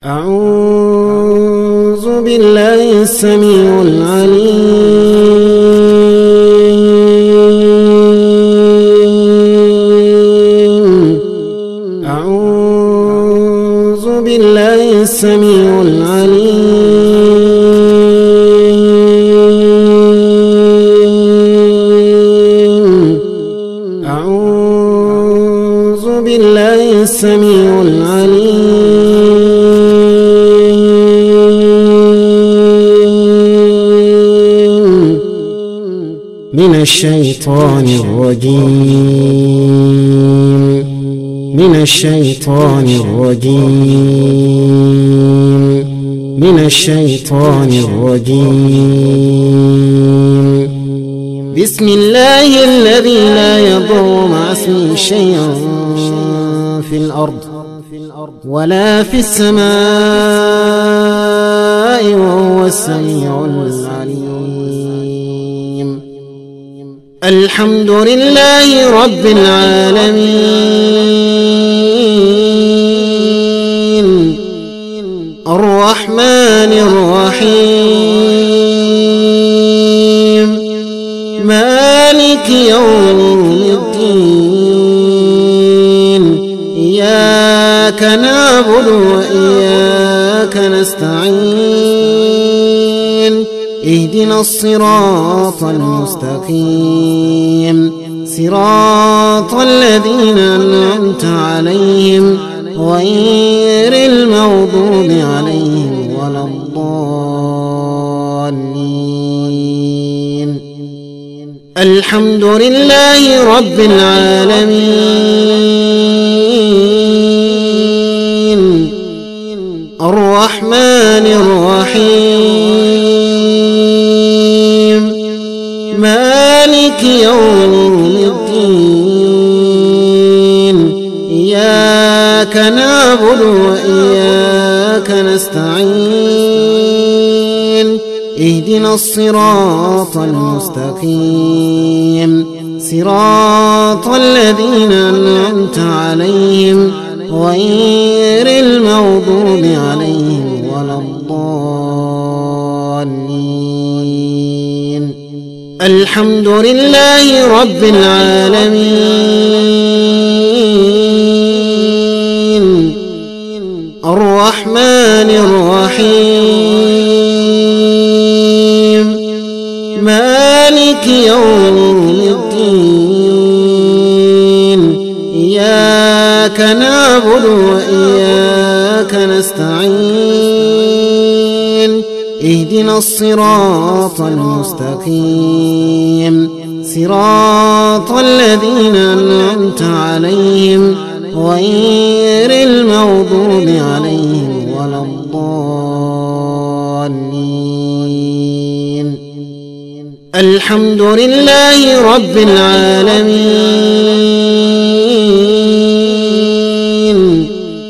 أعوذ بالله السميع العليم. أعوذ بالله السميع العليم. أعوذ بالله السميع العليم من الشيطان الرجيم. من الشيطان الرجيم. من الشيطان الرجيم. بسم الله الذي لا يضر مع اسمه شيء في الأرض ولا في السماء وهو السميع العليم. الحمد لله رب العالمين الرحمن الرحيم مالك يوم الدين. إياك نعبد وإياك نستعين. اهدنا الصراط المستقيم صراط الذين أنعمت عليهم غير المغضوب عليهم ولا الضالين. الحمد لله رب العالمين الرحمن الرحيم مالك يوم الدين. إياك نعبد وإياك نستعين. اهدنا الصراط المستقيم صراط الذين أنعمت عليهم غير المغضوب عليهم ولا الضالين. الحمد لله رب العالمين الرحمن الرحيم مالك يوم الدين. إياك نعبد وإياك نستعين. اهدنا الصراط المستقيم صراط الذين أنعمت عليهم غير المغضوب عليهم ولا الضالين. الحمد لله رب العالمين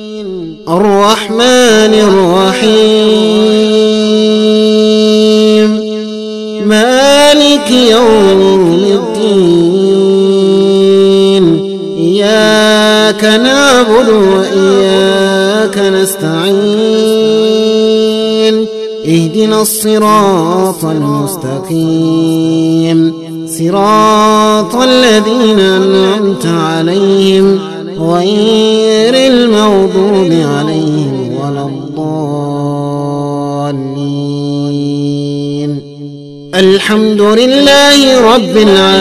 الرحمن الرحيم مالك يوم الدين. إياك نعبد وإياك نستعين. اهدنا الصراط المستقيم صراط الذين أنعمت عليهم غير المغضوب عليهم ولا الضالين. الحمد لله رب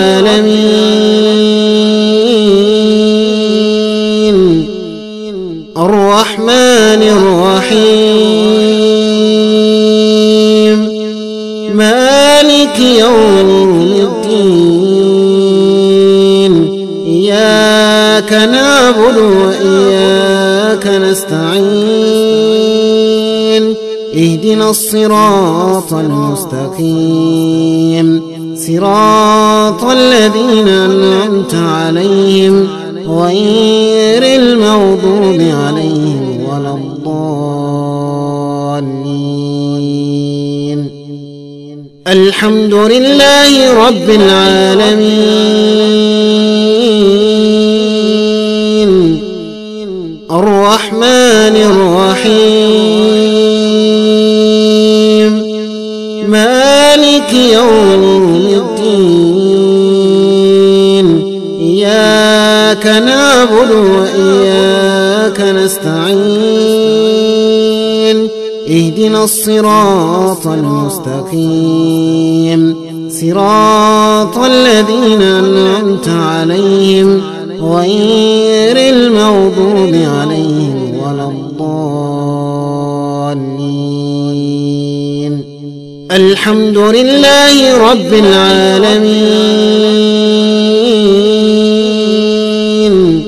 العالمين الرحمن الرحيم مالك يوم الدين. إياك نعبد وإياك نستعين. اهدنا الصراط المستقيم صراط الذين أنعمت عليهم غير المغضوب عليهم ولا الضالين. الحمد لله رب العالمين الرحمن الرحمن الرحيم مالك يوم الدين إياك نعبد وإياك نستعين اهدنا الصراط المستقيم صراط الذين أنعمت عليهم غير المغضوب عليهم ولا الضالين الحمد لله رب العالمين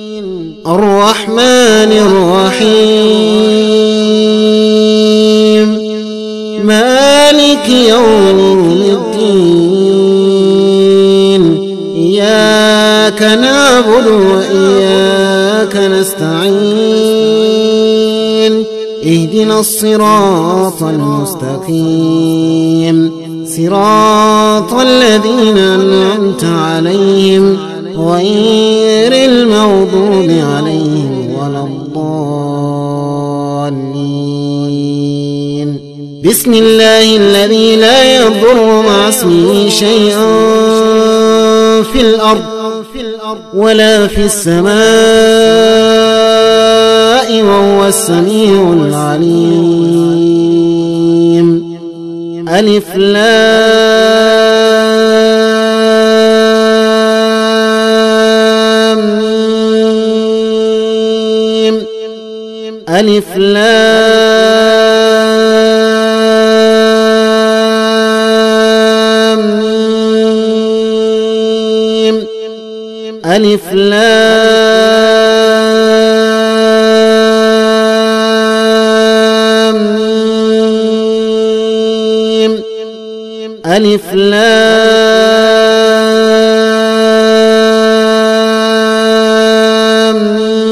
الرحمن الرحيم مالك يوم الدين إياك نعبد وإياك نستعين اهدنا الصراط المستقيم صراط الذين أنعمت عليهم غير المغضوب عليهم ولا الضالين بسم الله الذي لا يضر مع اسمه شيئا في الأرض ولا في السماء وهو السميع العليم ألف لام ميم ألف لام ميم ألف لام ميم ألف لام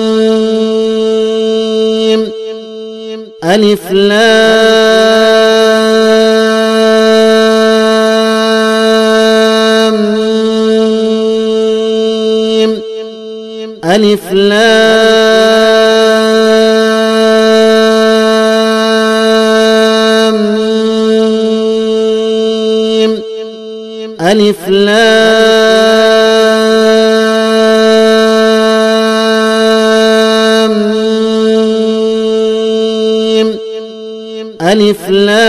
ميم ألف لام ميم ألف لام ميم ألف لام ميم ألف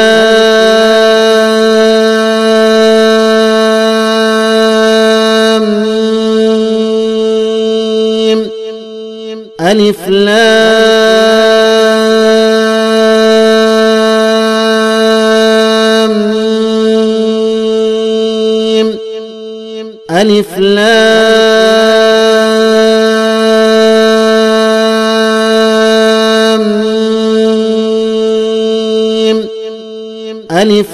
لام ميم ألف لام ميم ألف لام ميم ألف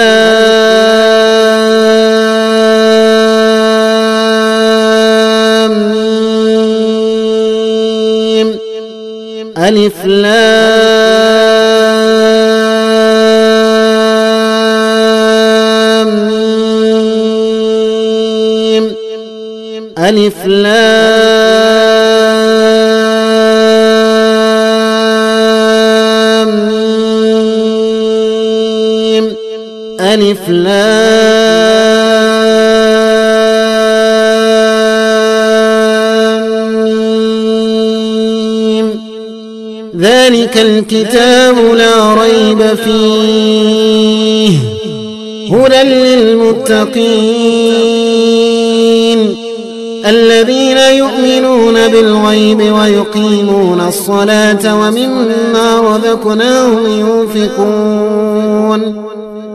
لام ميم ألف لام ميم ألف لام ميم ألف لام ميم ذلك الكتاب لا ريب فيه هدى للمتقين الذين يؤمنون بالغيب ويقيمون الصلاة ومما رزقناهم ينفقون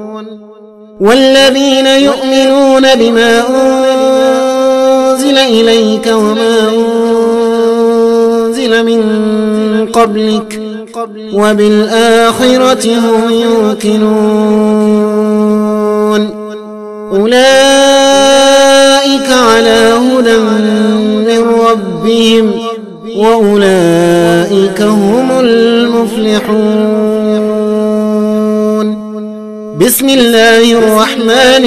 والذين يؤمنون بما أنزل إليك وما أنزل من قبلك وبالآخرة هم يوقنون أولئك على هدى من ربهم وأولئك هم المفلحون بسم الله الرحمن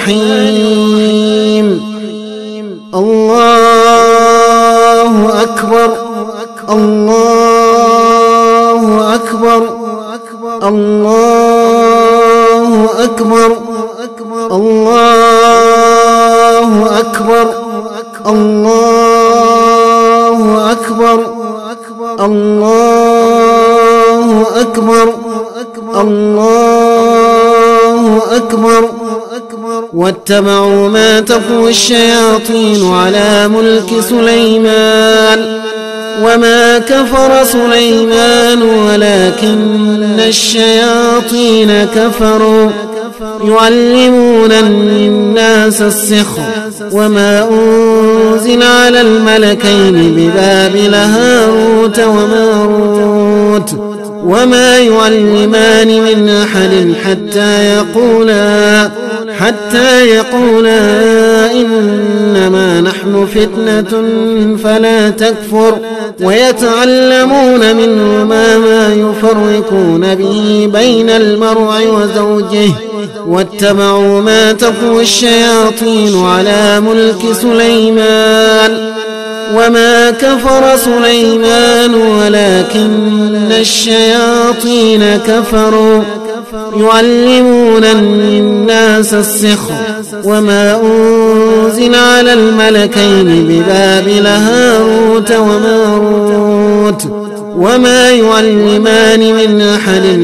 الرحيم الله أكبر الله أكبر الله أكبر الله أكبر الله أكبر الله أكبر الله أكبر واتبعوا ما تتلو الشياطين على ملك سليمان وما كفر سليمان ولكن الشياطين كفروا يعلمون الناس السحر وما أنزل على الملكين ببابل هاروت وماروت وما يعلمان من أحد حتى يقولا إنما نحن فتنة فلا تكفر ويتعلمون منهما ما يفرقون به بين المرء وزوجه واتبعوا ما تتلو الشياطين على ملك سليمان وما كفر سليمان ولكن الشياطين كفروا يعلمون الناس السحر وما أنزل على الملكين ببابل هاروت وماروت وما يعلمان من أحد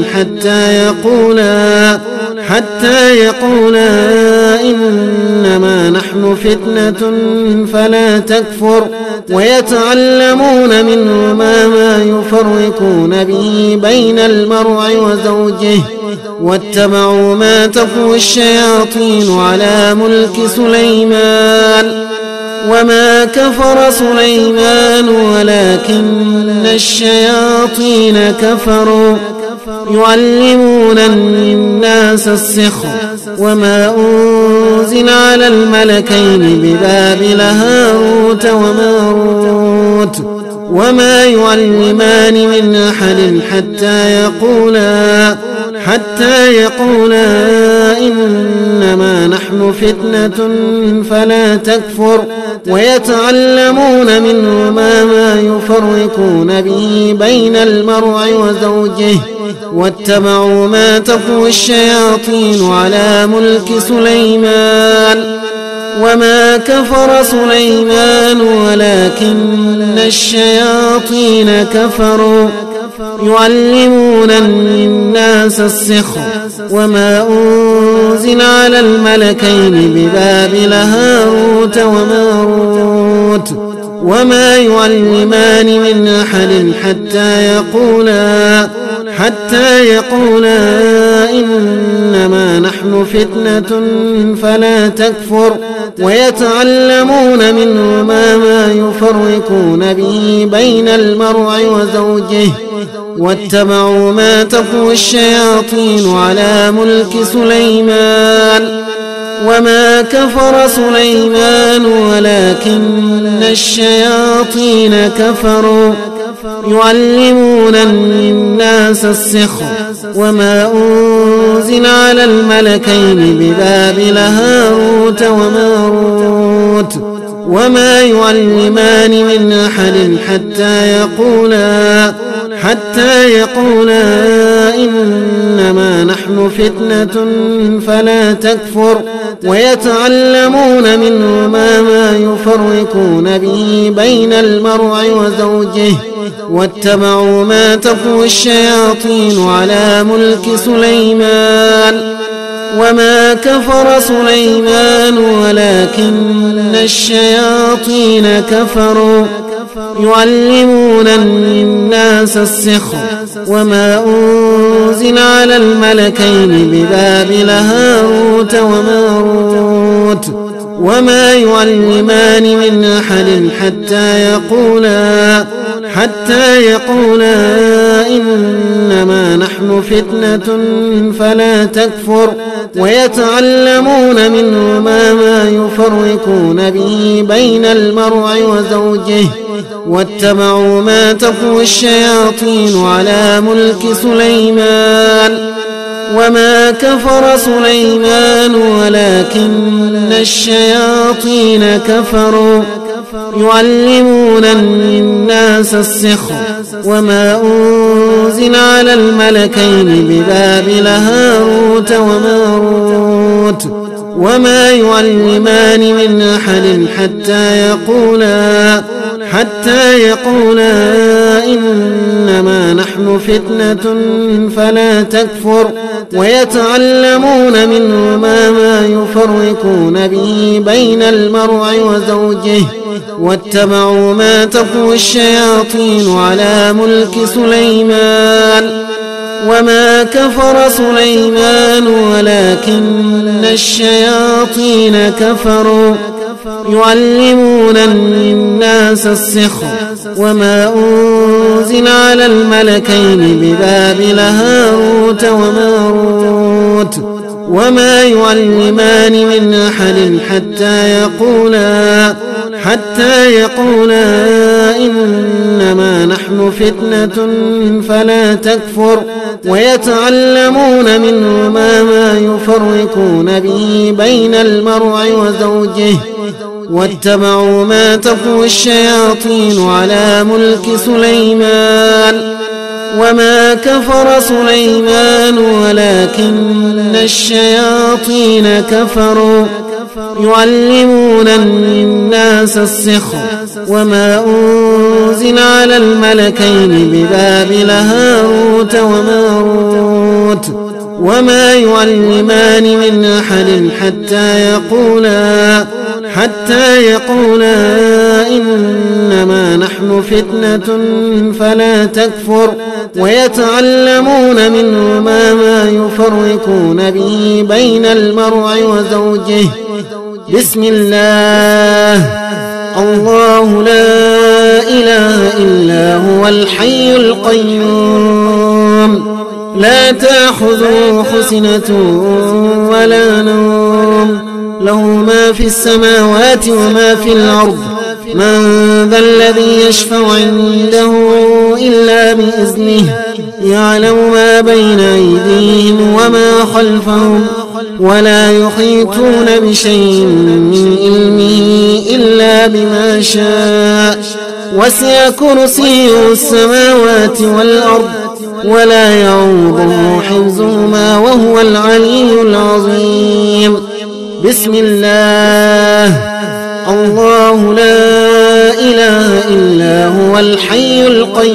حتى يقولا إنما نحن فتنة فلا تكفر ويتعلمون منهما ما يفرقون به بين المرء وزوجه واتبعوا ما تتلو الشياطين على ملك سليمان وما كفر سليمان ولكن الشياطين كفروا يعلمون الناس السحر وما أنزل على الملكين ببابل هاروت وماروت وما يعلمان من أحد حتى يقولا إنما نحن فتنة فلا تكفر ويتعلمون منهما ما يفرقون به بين المرء وزوجه واتبعوا ما تتلو الشياطين على ملك سليمان وما كفر سليمان ولكن الشياطين كفروا يعلمون الناس السحر وما أنزل على الملكين ببابل هاروت وماروت وما يعلمان من أحد حتى يقولا إنما نحن فتنة فلا تكفر ويتعلمون منهما ما يفرقون به بين المرء وزوجه واتبعوا ما تتلو الشياطين على ملك سليمان وما كفر سليمان ولكن الشياطين كفروا يعلمون الناس السحر وما أنزل على الملكين ببابل هاروت وماروت وما يعلمان من أحد حتى يقولا إنما نحن فتنة فلا تكفر ويتعلمون منهما ما يفرقون به بين المرء وزوجه واتبعوا ما تتلو الشياطين على ملك سليمان وما كفر سليمان ولكن الشياطين كفروا يعلمون الناس السحر وما أنزل على الملكين ببابل هاروت وماروت وما يعلمان من أحد حتى يقولا إنما نحن فتنة فلا تكفر ويتعلمون منهما ما يفرقون به بين المرء وزوجه واتبعوا ما تتلو الشياطين على ملك سليمان وما كفر سليمان ولكن الشياطين كفروا يعلمون الناس السحر وما أنزل على الملكين ببابل هاروت وماروت وما يعلمان من أحد حتى يقولا إنما نحن فتنة فلا تكفر ويتعلمون منهما ما يفرقون به بين المرء وزوجه واتبعوا ما تتلو الشياطين على ملك سليمان وما كفر سليمان ولكن الشياطين كفروا يعلمون الناس السحر وما أنزل على الملكين ببابل هاروت وماروت وما يعلمان من أحد حتى يقولا إنما نحن فتنة فلا تكفر ويتعلمون منهما ما يفرقون به بين المرء وزوجه واتبعوا ما تتلو الشياطين على ملك سليمان وما كفر سليمان ولكن الشياطين كفروا يعلمون الناس السحر وما أنزل على الملكين ببابل هاروت وماروت وما يعلمان من أحد حتى يقولا إنما نحن فتنة فلا تكفر ويتعلمون منهما ما يفرقون به بين المرء وزوجه بسم الله الله لا إله إلا هو الحي القيوم لا تأخذه سنة ولا نوم له ما في السماوات وما في الأرض من ذا الذي يشفع عنده إلا بإذنه يعلم ما بين أيديهم وما خلفهم ولا يحيطون بشيء من علمه إلا بما شاء وسع كرسيه السماوات والأرض ولا يعوضه حفظهما وهو العلي العظيم بسم الله الله لا إله إلا هو الحي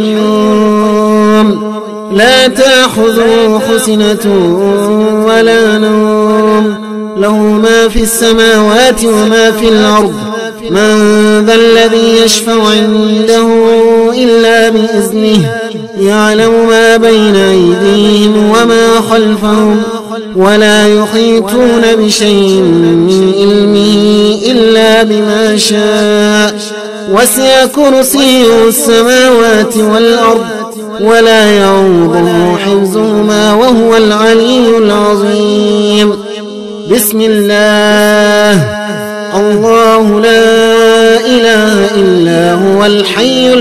القيوم لا تأخذه سنة ولا نوم له ما في السماوات وما في الأرض من ذا الذي يشفع عنده إلا بإذنه يعلم ما بين أيديهم وما خلفهم ولا يحيطون بشيء من علمه إلا بما شاء وسع كرسيه السماوات والأرض ولا يعوضه حفظهما وهو العلي العظيم بسم الله الله لا إله إلا هو الحي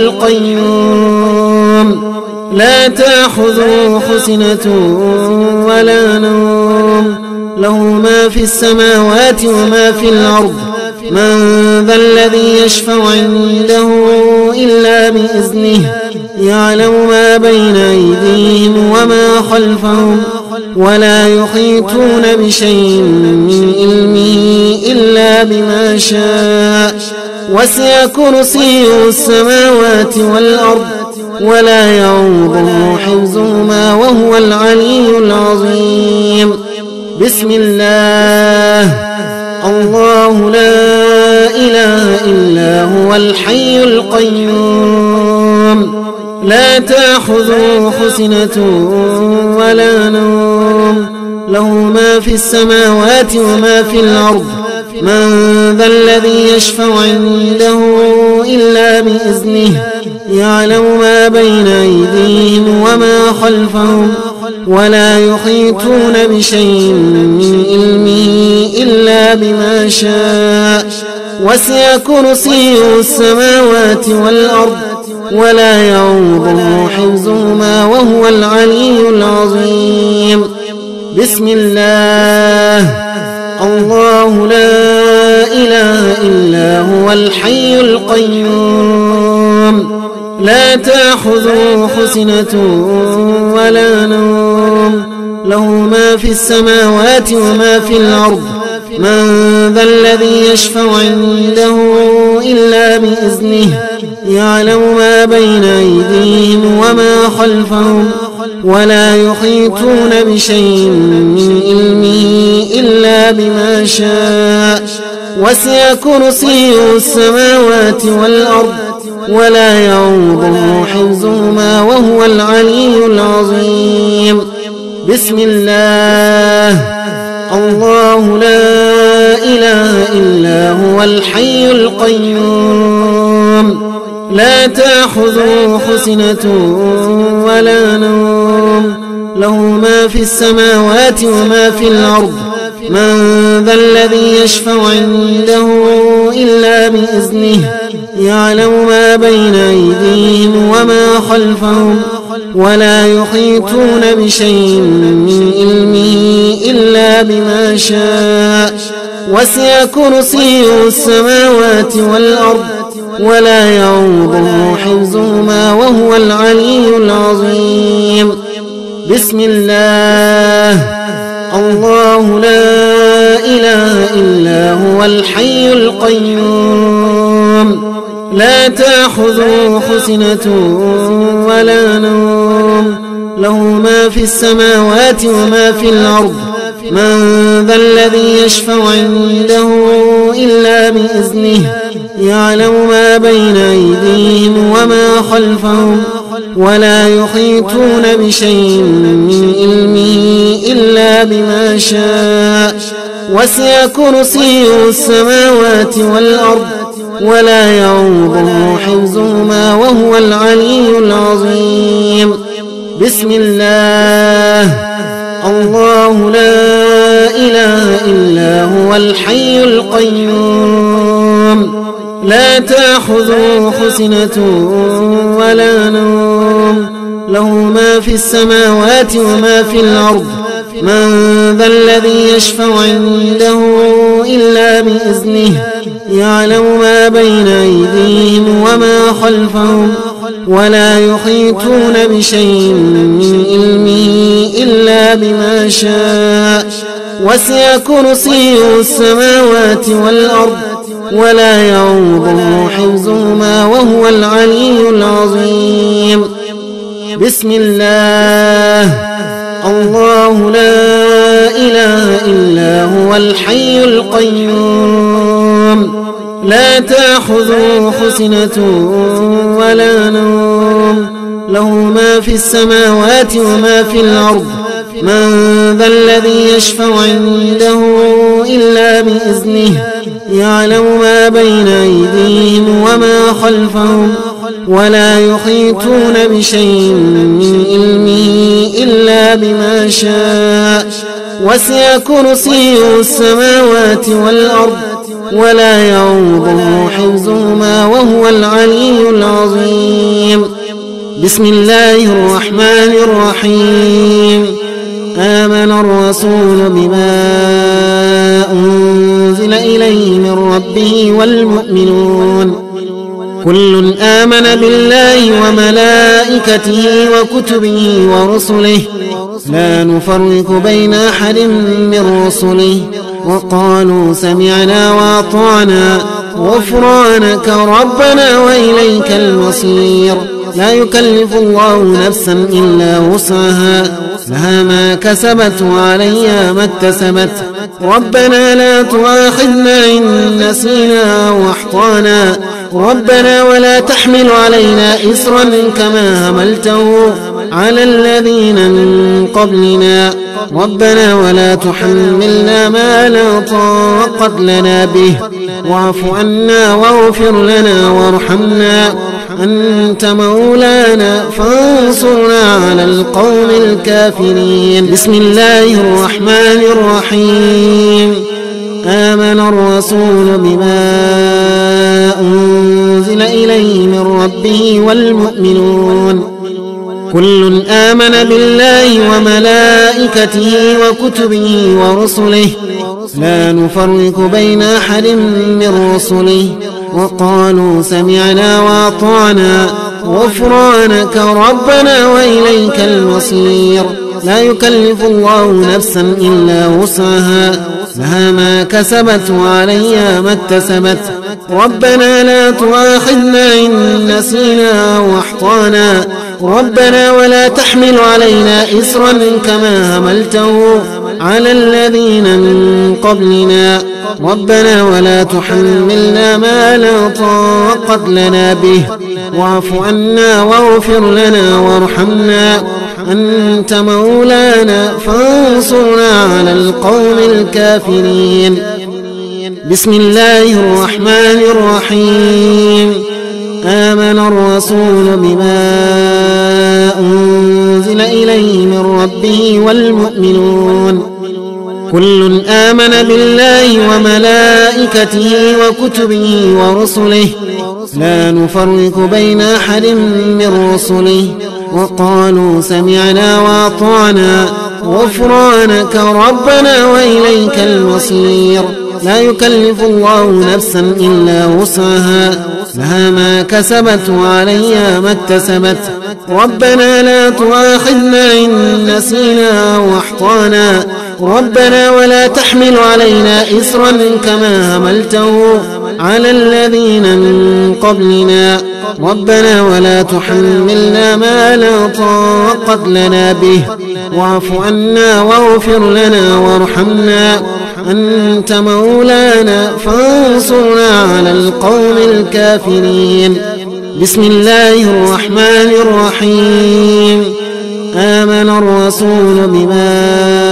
القيوم لا تأخذه سنة ولا نوم له ما في السماوات وما في الأرض من ذا الذي يشفع عنده إلا بإذنه يعلم ما بين أيديهم وما خلفهم ولا يحيطون بشيء من علمه إلا بما شاء وسع كرسيه السماوات والأرض ولا يعوضه حفظهما وهو العلي العظيم بسم الله الله لا إله إلا هو الحي القيوم لا تأخذه سنة ولا نوم له ما في السماوات وما في الأرض من ذا الذي يشفع عنده إلا بإذنه يعلم ما بين أيديهم وما خلفهم ولا يحيطون بشيء من علمه إلا بما شاء وسع كرسيه السماوات والأرض ولا يعوضه حفظهما وهو العلي العظيم بسم الله الله لا إله إلا هو الحي القيوم لا تأخذه سنة ولا نوم له ما في السماوات وما في الأرض من ذا الذي يشفع عنده إلا بإذنه يعلم ما بين أيديهم وما خلفهم ولا يحيطون بشيء من علمه إلا بما شاء وسع كرسيه السماوات والأرض ولا يعوضه حفظهما وهو العلي العظيم. بسم الله. الله لا إله إلا هو الحي القيوم لا تأخذه سنة ولا نوم له ما في السماوات وما في الأرض من ذا الذي يشفع عنده إلا بإذنه يعلم ما بين أيديهم وما خلفهم ولا يحيطون بشيء من علمه إلا بما شاء وسع كرسيه السماوات والأرض ولا يعوضه حفظهما وهو العلي العظيم. بسم الله. الله لا إله إلا هو الحي القيوم لا تأخذه سنة ولا نوم له ما في السماوات وما في الأرض من ذا الذي يشفع عنده إلا بإذنه يعلم ما بين أيديهم وما خلفهم ولا يحيطون بشيء من علمه إلا بما شاء وسع كرسيه السماوات والأرض ولا يعوضه حفظهما وهو العلي العظيم. بسم الله. الله لا إله إلا هو الحي القيوم لا تأخذه سنة ولا نوم له ما في السماوات وما في الأرض من ذا الذي يشفع عنده إلا بإذنه يعلم ما بين أيديهم وما خلفهم ولا يحيطون بشيء من علمه إلا بما شاء وسع كرسيه السماوات والأرض ولا يعوضه حفظهما وهو العلي العظيم. بسم الله. الله لا إله إلا هو الحي القيوم لا تأخذه سنة ولا نوم له ما في السماوات وما في الأرض من ذا الذي يشفع عنده إلا بإذنه يعلم ما بين أيديهم وما خلفهم ولا يحيطون بشيء من علمه إلا بما شاء وسع كرسيه السماوات والأرض ولا يعوضه حفظهما وهو العلي العظيم. بسم الله الرحمن الرحيم. آمن الرسول بما أنزل إليه من ربه والمؤمنون كل آمن بالله وملائكته وكتبه ورسله لا نفرق بين أحد من رسله وقالوا سمعنا وأطعنا غفرانك ربنا وإليك المصير. لا يكلف الله نفسا إلا وسعها لها ما كسبت وعليها ما اكتسبت ربنا لا تؤاخذنا إن نسينا أو أخطأنا ربنا ولا تحمل علينا إصرا كما حملته على الذين من قبلنا ربنا ولا تحملنا ما لا طاقة لنا به واعف عنا واغفر لنا وارحمنا أنت مولانا فانصرنا على القوم الكافرين. بسم الله الرحمن الرحيم. آمن الرسول بما أنزل إليه من ربه والمؤمنون كل آمن بالله وملائكته وكتبه ورسله لا نفرق بين أحد من رسله وقالوا سمعنا وأطعنا غفرانك ربنا وإليك المصير. لا يكلف الله نفسا إلا وسعها، لها ما كسبت وعليها ما اكتسبت. ربنا لا تؤاخذنا إن نسينا أو أخطأنا، ربنا ولا تحمل علينا إصرا كما حملته على الذين من قبلنا، ربنا ولا تحملنا ما لا طاقة لنا به، واعف عنا واغفر لنا وارحمنا، أنت مولانا فانصرنا على القوم الكافرين. بسم الله الرحمن الرحيم. آمن الرسول بما أنزل إليه من ربه والمؤمنون كل آمن بالله وملائكته وكتبه ورسله لا نفرق بين أحد من رسله وقالوا سمعنا وأطعنا غفرانك ربنا وإليك المصير. لا يكلف الله نفسا إلا وسعها، لها ما كسبت وعليها ما اكتسبت. ربنا لا تؤاخذنا إن نسينا أو أخطأنا، ربنا ولا تحمل علينا إصرا كما حملته على الذين من قبلنا، ربنا ولا تحملنا ما لا طاقة لنا به، واعف عنا واغفر لنا وارحمنا، أنت مولانا فانصرنا على القوم الكافرين. بسم الله الرحمن الرحيم. آمن الرسول بما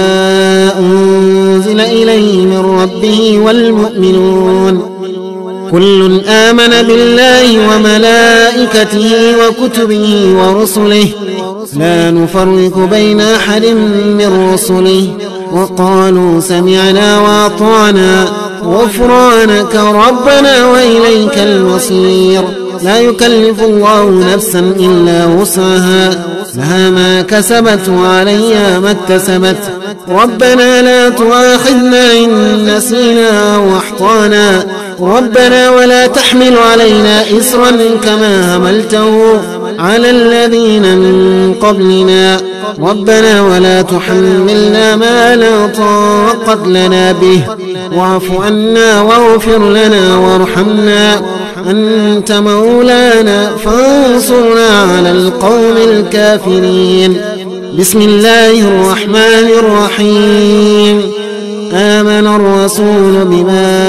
أنزل إليه من ربه والمؤمنون كل آمن بالله وملائكته وكتبه ورسله لا نفرق بين أحد من رسله وقالوا سمعنا وأطعنا غفرانك ربنا وإليك المصير. لا يكلف الله نفسا إلا وسعها، لها ما كسبت وعليها ما اكتسبت. ربنا لا تؤاخذنا إن نسينا أو أخطأنا، ربنا ولا تحمل علينا إصرا كما حملته على الذين من قبلنا، ربنا ولا تحملنا ما لا طاقة لنا به، واعف عنا واغفر لنا وارحمنا، أنت مولانا فانصرنا على القوم الكافرين. بسم الله الرحمن الرحيم. آمن الرسول بما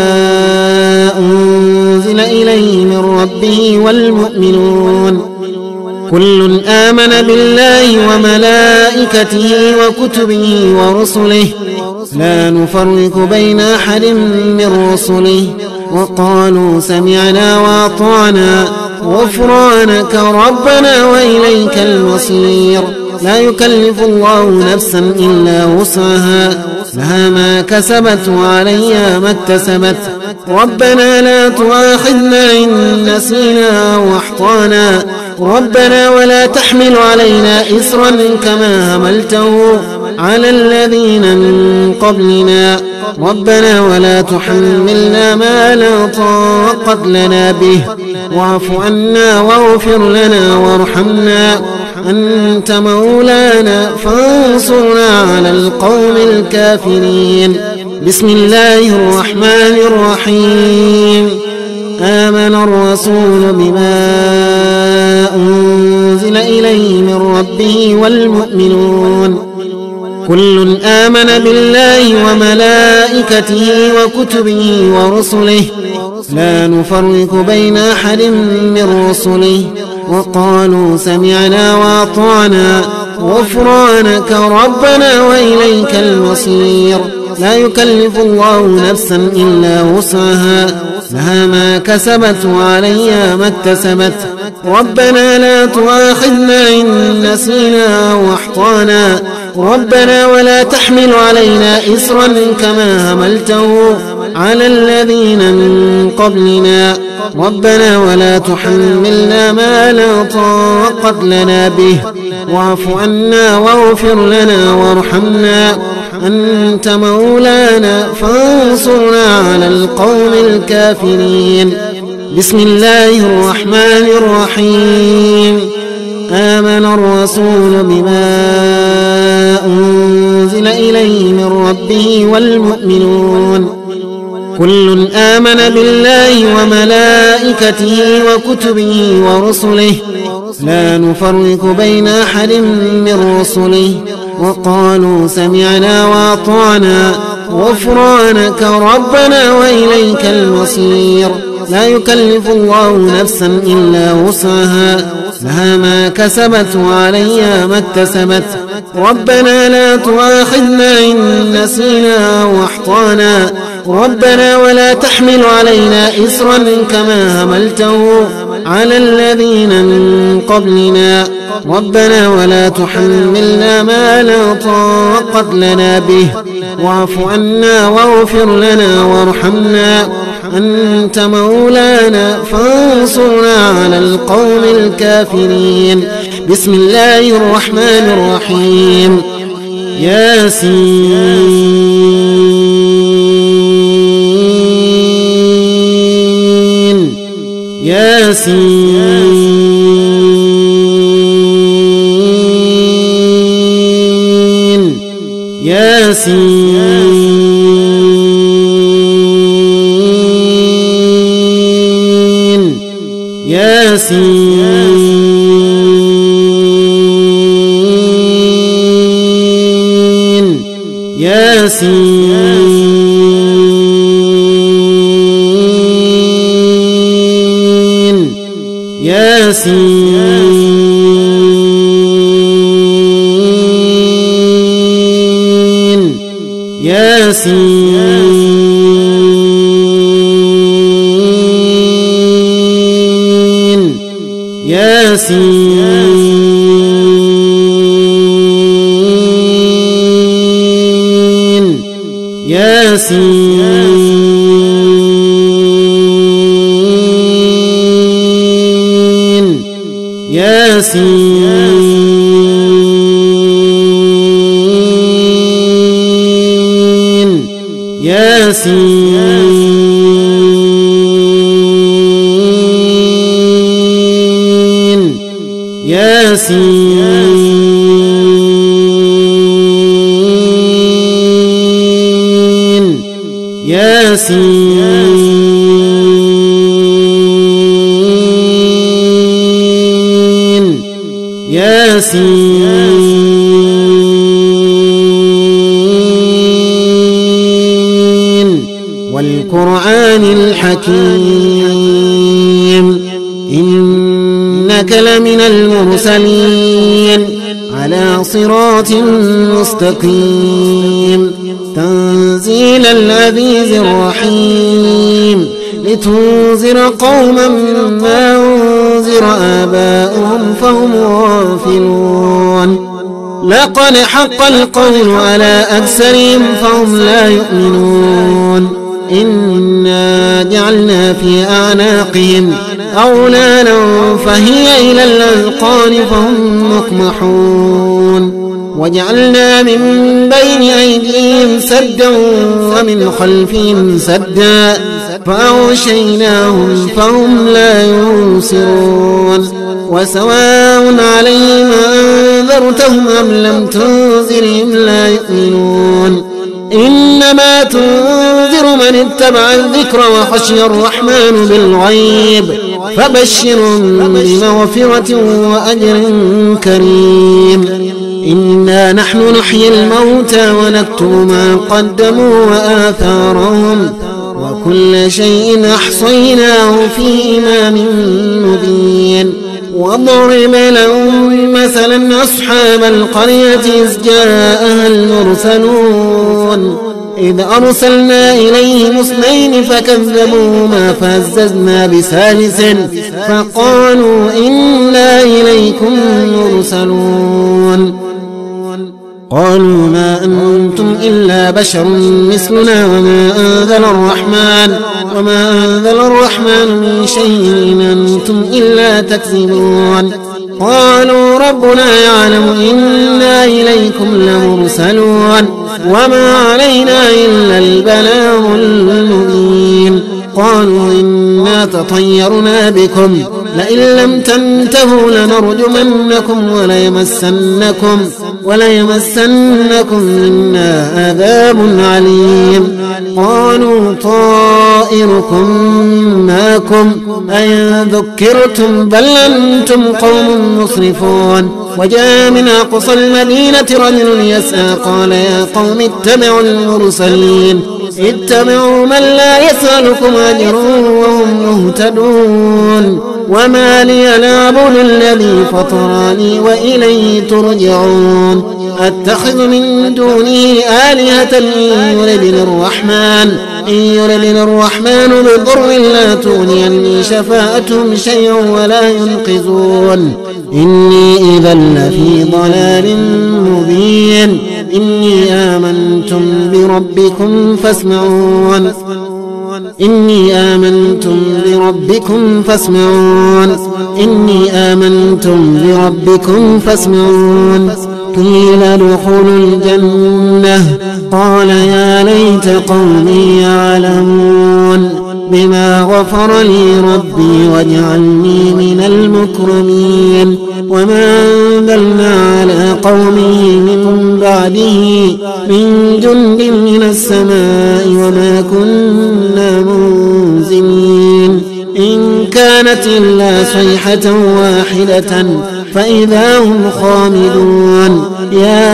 أنزل إليه من ربه والمؤمنون كل آمن بالله وملائكته وكتبه ورسله لا نفرق بين أحد من رسله وقالوا سمعنا وأطعنا غفرانك ربنا وإليك المصير. لا يكلف الله نفسا إلا وسعها، لها ما كسبت وعليها ما اكتسبت. ربنا لا تؤاخذنا إن نسينا أو أخطأنا، ربنا ولا تحمل علينا إصرا كما حملته على الذين من قبلنا، ربنا ولا تحملنا ما لا طاقة لنا به، واعف عنا واغفر لنا وارحمنا، أنت مولانا فانصرنا على القوم الكافرين. بسم الله الرحمن الرحيم. آمن الرسول بما أنزل إليه من ربه والمؤمنون كل آمن بالله وملائكته وكتبه ورسله لا نفرق بين أحد من رسله وقالوا سمعنا وأطعنا غفرانك ربنا وإليك المصير. لا يكلف الله نفسا إلا وسعها، لها ما كسبت وعليها ما اكتسبت. ربنا لا تؤاخذنا إن نسينا أو أخطأنا، ربنا ولا تحمل علينا إصرا كما حملته على الذين من قبلنا، ربنا ولا تحملنا ما لا طاقة لنا به، واعف عنا واغفر لنا وارحمنا، أنت مولانا فانصرنا على القوم الكافرين. بسم الله الرحمن الرحيم. آمن الرسول بما أنزل إليه من ربه والمؤمنون كل آمن بالله وملائكته وكتبه ورسله لا نفرق بين أحد من رسله وقالوا سمعنا وأطعنا غفرانك ربنا وإليك المصير. لا يكلف الله نفسا إلا وسعها لها ما كسبت وعليها ما اكتسبت. ربنا لا تؤاخذنا إن نسينا أو أخطأنا ربنا ولا تحمل علينا إصرا كما حملته على الذين من قبلنا ربنا ولا تحملنا ما لا طاقة لنا به واعف عنا واغفر لنا وارحمنا أنت مولانا فانصرنا على القوم الكافرين. بسم الله الرحمن الرحيم. ياسين ياسين ياسين ياسين ياسين ياسين والقرآن الحكيم إنك لمن المرسلين على صراط مستقيم تنزيل العزيز الرحيم لتنذر قوما ما أنذر آباؤهم فهم غافلون. لقد حق القول على أكثرهم فهم لا يؤمنون. إنا جعلنا في أعناقهم أغلالا فهي إلى الأذقان فهم مقمحون. وجعلنا من بين أيديهم سدا ومن خلفهم سدا فأغشيناهم فهم لا يبصرون. وسواء عليهم أنذرتهم أم لم تنذرهم لا يؤمنون. إنما تنذر من اتبع الذكر وخشي الرحمن بالغيب فبشرهم بمغفرة وأجر كريم. إنا نحن نحيي الموتى ونكتب ما قدموا وآثارهم وكل شيء أحصيناه في إمام مبين. واضرب لهم مثلا أصحاب القرية إذ جاءها المرسلون إذ أرسلنا إليهم اثنين فكذبوهما فعززنا بثالث فقالوا إنا إليكم مرسلون. قالوا ما أنتم إلا بشر مثلنا وما أنزل الرحمن من شيء إن أنتم إلا تكذبون. قالوا ربنا يعلم إنا إليكم لمرسلون وما علينا إلا البلاغ المبين. قالوا إنا تطيرنا بكم لئن لم تنتهوا لنرجمنكم وليمسنكم منا عذاب عليم. قالوا طائركم معكم أئن ذكرتم بل أنتم قوم مسرفون. وجاء من أقصى المدينة رجل يسعى قال يا قوم اتبعوا المرسلين اتبعوا من لا يسألكم أجرا وهم مهتدون. وما لي لا أعبد الذي فطرني وإليه ترجعون. أتخذ من دونه آلهة إن يردني الرحمن بضر لا تغني عني شفاعتهم شيئا ولا ينقذون. إني إذا لفي ضلال مبين. إني آمنت بربكم فاسمعون. قيل ادخلوا الجنة قال يا ليت قومي يعلمون بما غفر لي ربي وجعلني من المكرمين. وما أنزلنا على قومه من بعده من جند من السماء وما كنا منزلين. إن كانت إلا صيحة واحدة فإذا هم خامدون. يا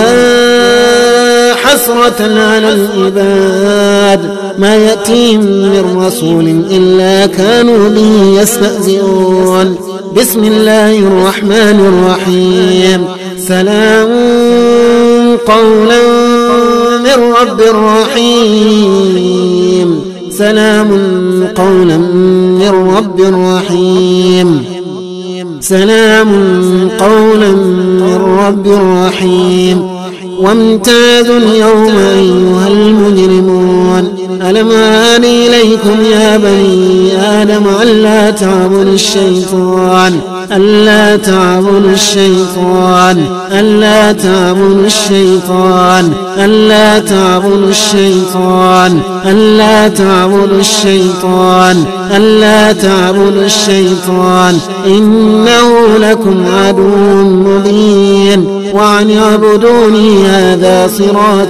حسرة على العباد ما يأتيهم من رسول إلا كانوا به يستهزئون. بسم الله الرحمن الرحيم. سلام قولا من رب رحيم. سلام قولا من رب رحيم. سلام قولا من رب رحيم. وامتازوا اليوم أيها المجرمون. ألم أعهد إليكم يا بني آدم ألا تعبدوا الشيطان ألا تعبدوا الشيطان ألا تعبدوا الشيطان ألا تعبدوا الشيطان ألا تعبدوا الشيطان ألا تعبدوا الشيطان إنه لكم عدو مبين. وأن اعبدوني هذا صراط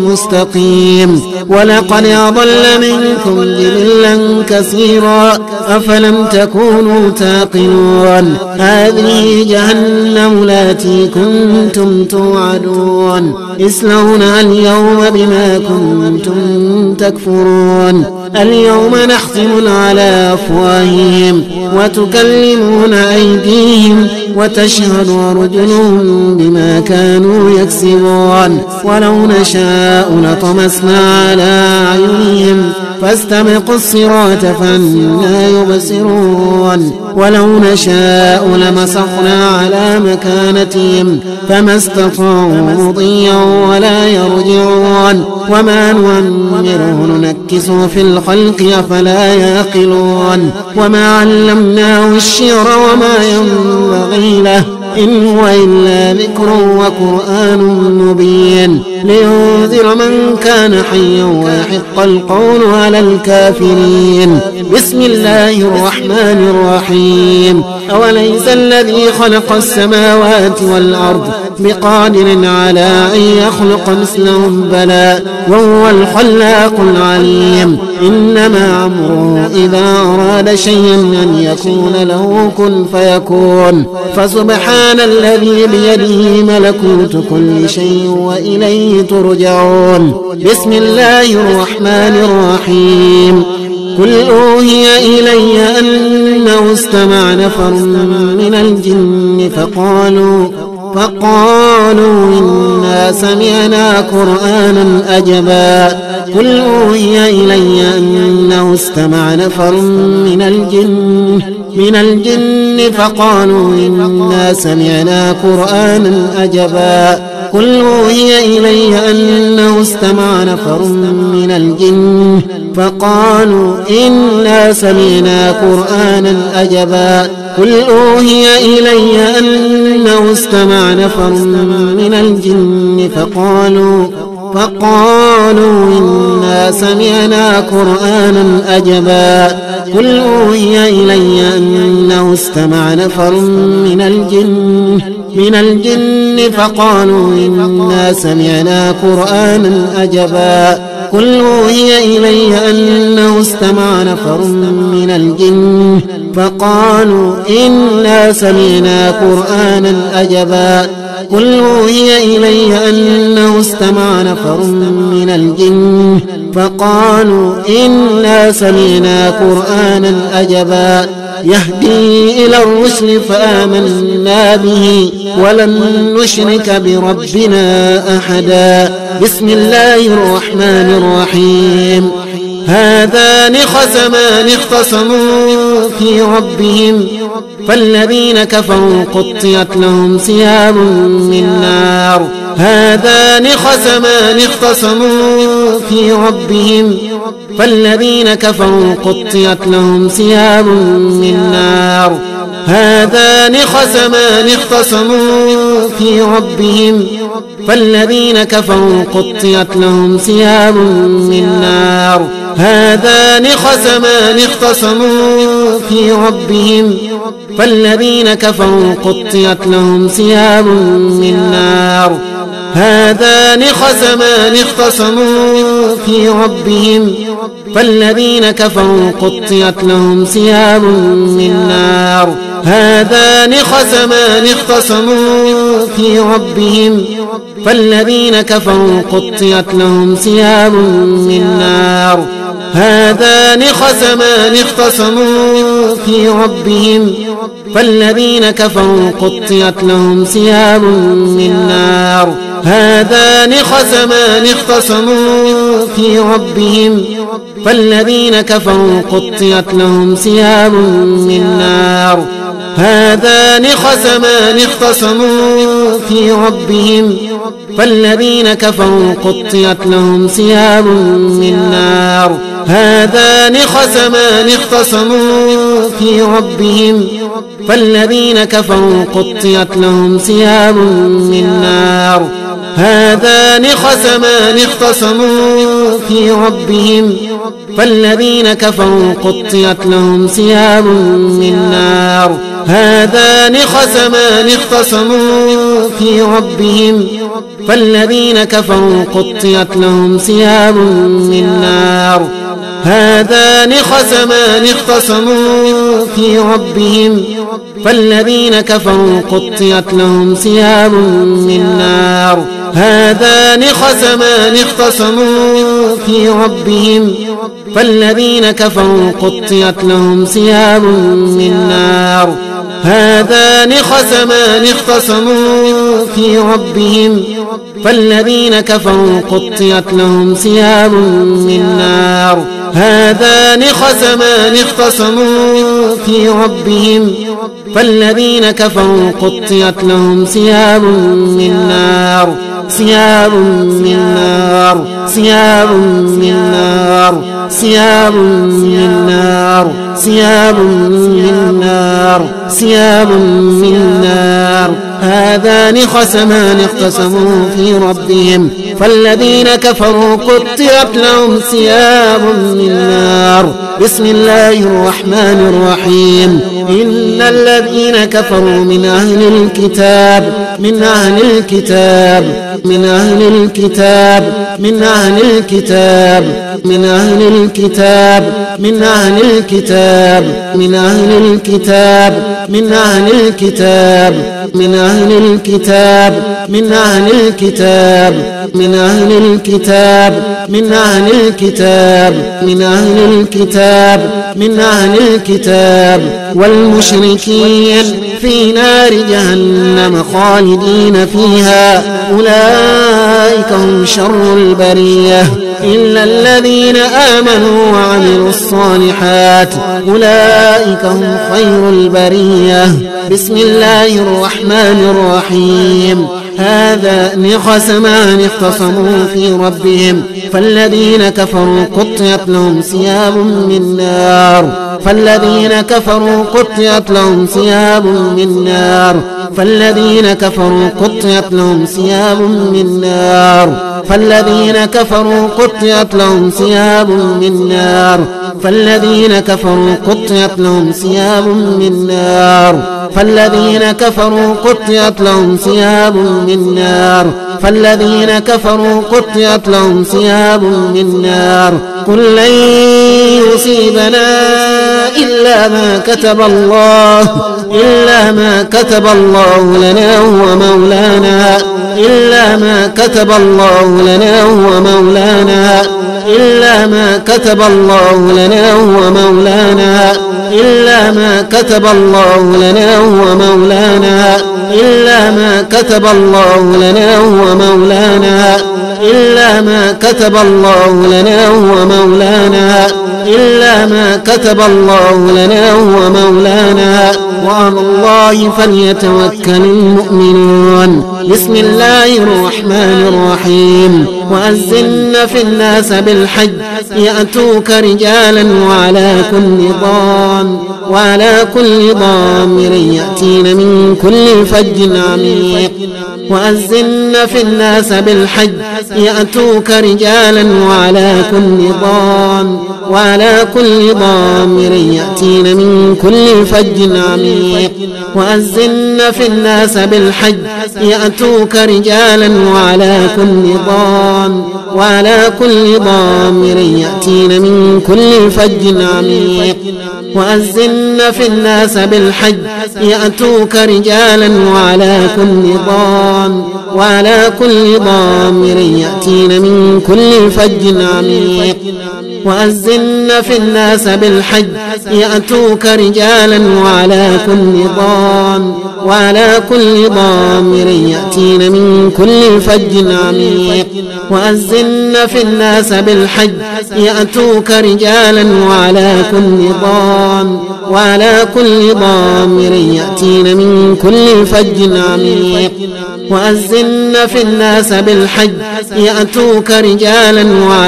مستقيم. ولقد أضل منكم جبلا كثيرا أفلم تكونوا تعقلون. هذه جهنم التي كنتم توعدون اصلوها اليوم بما كنتم تكفرون. اليوم نختم على أفواههم وتكلمنا أيديهم وتشهد أرجلهم بما كانوا يكسبون. ولو نشاء لطمسنا على أعينهم فاستبقوا الصراط فأنى يبصرون. ولو نشاء لمسخنا على مكانتهم فما استطاعوا مضيا ولا يرجعون. وما نؤمره ننكسه في الخلق أفلا يعقلون. وما علمناه الشعر وما ينبغي له إن هو إلا ذكر وقرآن مبين لينذر من كان حيا ويحق القول على الكافرين. بسم الله الرحمن الرحيم. أوليس الذي خلق السماوات والأرض بقادر على أن يخلق مثلهم بلى وهو الخلاق العليم. إنما أمره إذا أراد شيئا أن يكون له كن فيكون. فسبحان الذي بيده ملكوت كل شيء وإليه ترجعون. بسم الله الرحمن الرحيم. قل أوحي إلي أنه استمع نفر من الجن فقالوا إنا سمعنا قرآنا عجبا. قل أوحي إلي أنه استمع نفر من الجن فقالوا إنا سمعنا قرآنا عجبا. قل أوحي إلي أنه استمع نفر من الجن فقالوا إنا سمعنا قرآنا عجبا. قل أوحي إلي أنه استمع نفر من الجن فقالوا إنا سمعنا قرآنا عجبا. قل أوحي إلي أنه استمع نفر من الجن فقالوا إنا سمعنا قرآنا عجبا قل أوحي إلي أنه استمع نفر من الجن فقالوا إنا سمعنا قرآنا عجبا قل أوحي إلي أنه استمع نفر من الجن فقالوا إنا سمعنا قرآنا عجبا يهدي إلى الرشد فآمنا به ولن نشرك بربنا أحدا. بسم الله الرحمن الرحيم. هذان خصمان اختصموا في ربهم فالذين كفروا قطعت لهم ثياب من نار. هذان خصمان اختصموا في ربهم فالذين كفروا قطعت لهم ثياب من نار. هذان خصمان اختصموا في ربهم فالذين كفروا قطعت لهم ثياب من نار. هذان خصمان اختصموا في ربهم فالذين كفروا قطعت لهم ثياب من نار. هذان خصمان اختصموا في ربهم فالذين كفروا قطعت لهم ثياب من نار. هذان خصمان اختصموا في ربهم فالذين كفروا قطعت لهم ثياب من نار. هذان خصمان اختصموا في ربهم فالذين كفروا قطعت لهم ثياب من نار. هذان خصمان اختصموا في ربهم فالذين كفروا قطعت لهم ثياب من نار. هذان خصمان اختصموا في ربهم فالذين كفروا قطعت لهم ثياب من نار. هذان خصمان اختصموا في ربهم فالذين كفروا قطعت لهم ثياب من نار. هذان خصمان اختصموا في ربهم فالذين كفروا قطعت لهم ثياب من نار. هذان خصمان اختصموا في ربهم فالذين كفروا قطعت لهم ثياب من نار. هذان خصمان اختصموا في ربهم فالذين كفروا قطعت لهم ثياب من نار. هذان خصمان اختصموا في ربهم فالذين كفروا قطعت لهم ثياب من نار. هذان خصمان اختصموا في ربهم فالذين كفروا قطعت لهم ثياب من نار. هذان خصمان اختصموا في ربهم فالذين كفروا قطعت لهم ثياب من نار. ثياب من نار. ثياب من نار. ثياب من نار. ثياب من نار. ثياب من نار. هذان خصمان اختصموا في ربهم فالذين كفروا قطعت لهم ثياب من نار. بسم الله الرحمن الرحيم. إن الذين كفروا من أهل الكتاب من أهل الكتاب من أهل الكتاب من أهل الكتاب من أهل الكتاب من أهل الكتاب من أهل الكتاب من أهل الكتاب من أهل الكتاب من أهل الكتاب من أهل الكتاب من أهل الكتاب من أهل الكتاب من أهل الكتاب والمشركين في نار جهنم خالدين فيها أولئك هم شر البرية إلا الذين آمنوا وعملوا الصالحات أولئك هم خير البرية. بسم الله الرحمن الرحيم. هذان خصمان اختصموا في ربهم فالذين كفروا قطعت لهم ثياب من نار. فالذين كفروا قطعت لهم ثياب من نار. فالذين كفروا قطعت لهم ثياب من نار. فالذين كفروا قطعت لهم ثياب من نار فالذين كفروا قطعت لهم ثياب من نار فالذين كفروا قطعت لهم ثياب من نار فالذين كفروا قطعت لهم ثياب من نار قل لن يصيبنا إلا ما كتب الله لنا هو مولانا إلا ما كتب الله لنا هو مولانا إلا ما كتب الله لنا هو مولانا إلا ما كتب الله لنا هو مولانا إلا ما كتب الله لنا هو مولانا إلا ما كتب الله لنا هو مولانا إلا ما كتب الله لنا هو مولانا وعلى الله فليتوكل المؤمنون. بسم الله الرحمن الرحيم. وأذن في الناس بالحج يأتوك رجالا وعلى كل ضامر يأتين من كل فج عميق. وأذن في الناس بالحج يأتوك رجالا وعلى كل ضامر يأتين من كل فج عميق. وأذن في الناس بالحج يأتوك رجالا وعلى كل ضامر يأتين من كل فج عميق. وأذن في الناس بالحج يأتوك رجالا وعلى كل ضامر يأتين من كل فج عميق. وأذن في الناس بالحج يأتوك رجالا وعلى كل ضامر يأتين من كل فج عميق. وأذن في الناس بالحج يأتوك رجالا وعلى كل ضامر يأتين من كل فج عميق. وأذن في الناس بالحج يأتوك رجالا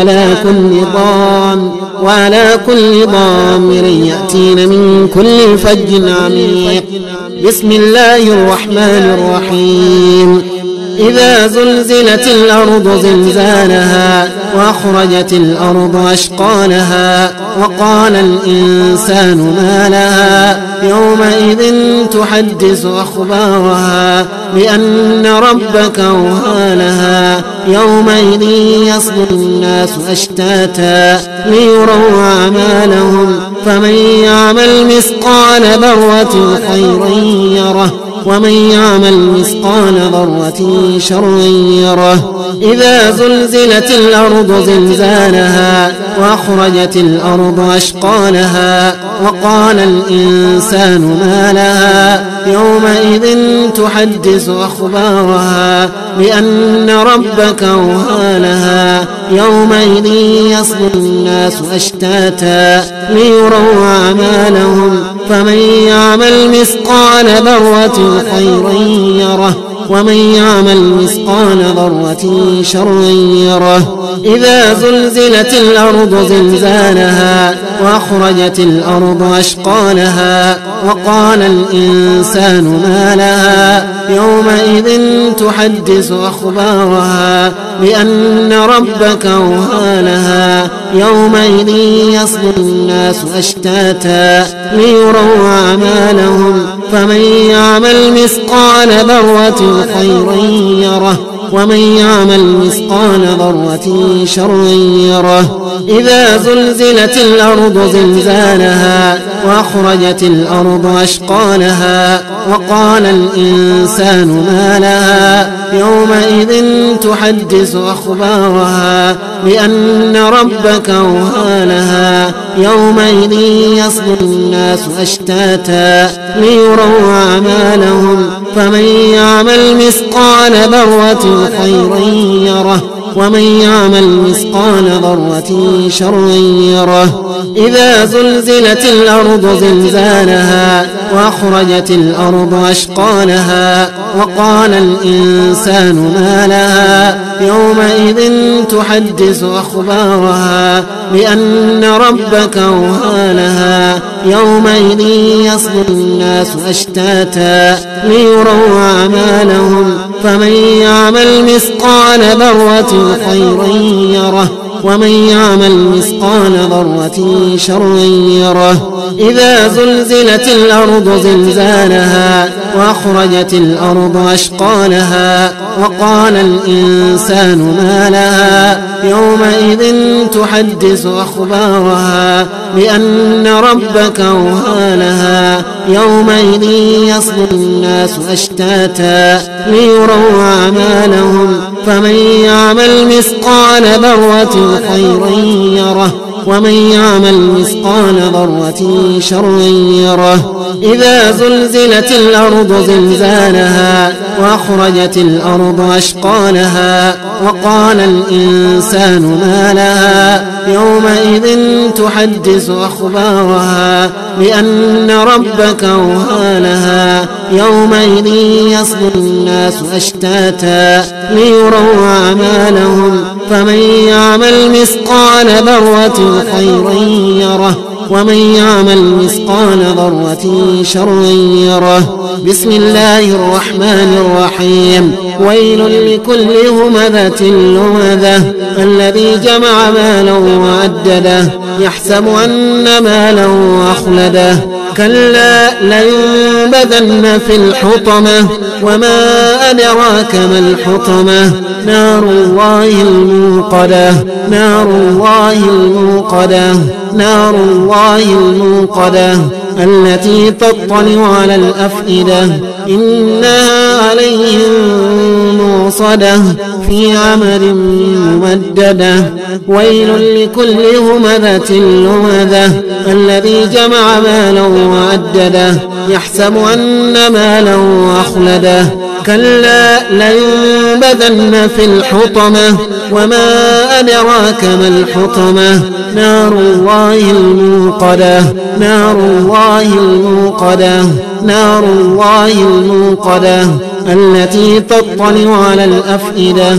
وعلى كل ضامر يأتين من كل فج عميق. بسم الله الرحمن الرحيم. إذا زلزلت الأرض زلزالها وأخرجت الأرض أشقالها وقال الإنسان ما لها يومئذ تحدث أخبارها بأن ربك أوحى لها يومئذ يصدر الناس أشتاتا ليروا أعمالهم فمن يعمل مثقال ذرة خيرا يره ومن يعمل مثقال ذرة شرا يره. إذا زلزلت الأرض زلزالها وأخرجت الأرض أشقالها وقال الإنسان ما لها يومئذ تحدث أخبارها بأن ربك أوحى لها يومئذ يصدر الناس أشتاتا ليروا أعمالهم فمن يعمل مثقال ذرة خيرا يره ومن يعمل مثقال ذرة شرا يره. إذا زلزلت الأرض زلزالها وأخرجت الأرض أشقالها وقال الإنسان ما لها يومئذ تحدث أخبارها بأن ربك أوحى لها يومئذ يصدر الناس أشتاتا ليروا أعمالهم فمن يعمل مثقال ذرة خيرا يره ومن يعمل مثقال ذرة شرا يره. إذا زلزلت الأرض زلزالها وأخرجت الأرض أشقالها وقال الإنسان ما لها يومئذ تحدث أخبارها بأن ربك أوحى لها يومئذ يصدر الناس أشتاتا ليروا أعمالهم فمن يعمل مثقال ذرة خيرا يره ومن يعمل مثقال ذرة شرا يره. إذا زلزلت الأرض زلزالها وأخرجت الأرض أشقالها وقال الإنسان ما لها يومئذ تحدث أخبارها بأن ربك أوحى لها يومئذ يصدر الناس أشتاتا ليروا أعمالهم فمن يعمل مثقال ذرة خيرا يره ومن يعمل مثقال ذرة شرا يره. إذا زلزلت الأرض زلزالها وأخرجت الأرض أشقالها وقال الإنسان ما لها يومئذ تحدث أخبارها بأن ربك أوحى لها يومئذ يصدر الناس أشتاتا ليروا أعمالهم فمن يعمل مثقال ذرة خيرا يره ومن يعمل مثقال ذرة شرا يره. إذا زلزلت الأرض زلزالها وأخرجت الأرض أشقالها وقال الإنسان ما لها يومئذ تحدث أخبارها بأن ربك أوحى لها يومئذ يصدر الناس أشتاتا ليروا أعمالهم فمن يعمل مثقال ذرة خيرا يره ومن يعمل مثقال ذرة شرا يره. بسم الله الرحمن الرحيم. ويل لكل همزة لمزة الذي جمع مالا وعدده يحسب أن ماله أخلده كلا لينبذن في الحطمة وما أدراك ما الحطمة نار الله الموقدة نار الله الموقدة نار الله الموقدة التي تطلع على الأفئدة إنها عليهم موصدة في عمد ممددة. ويل لكل همزة لمزة الذي جمع مالا وعدده يحسب أن ماله أخلده كلا لينبذن في الحطمة وما أدراك ما الحطمة نار الله الموقدة نار الله الموقدة نار الله الموقدة التي تطلع على الأفئدة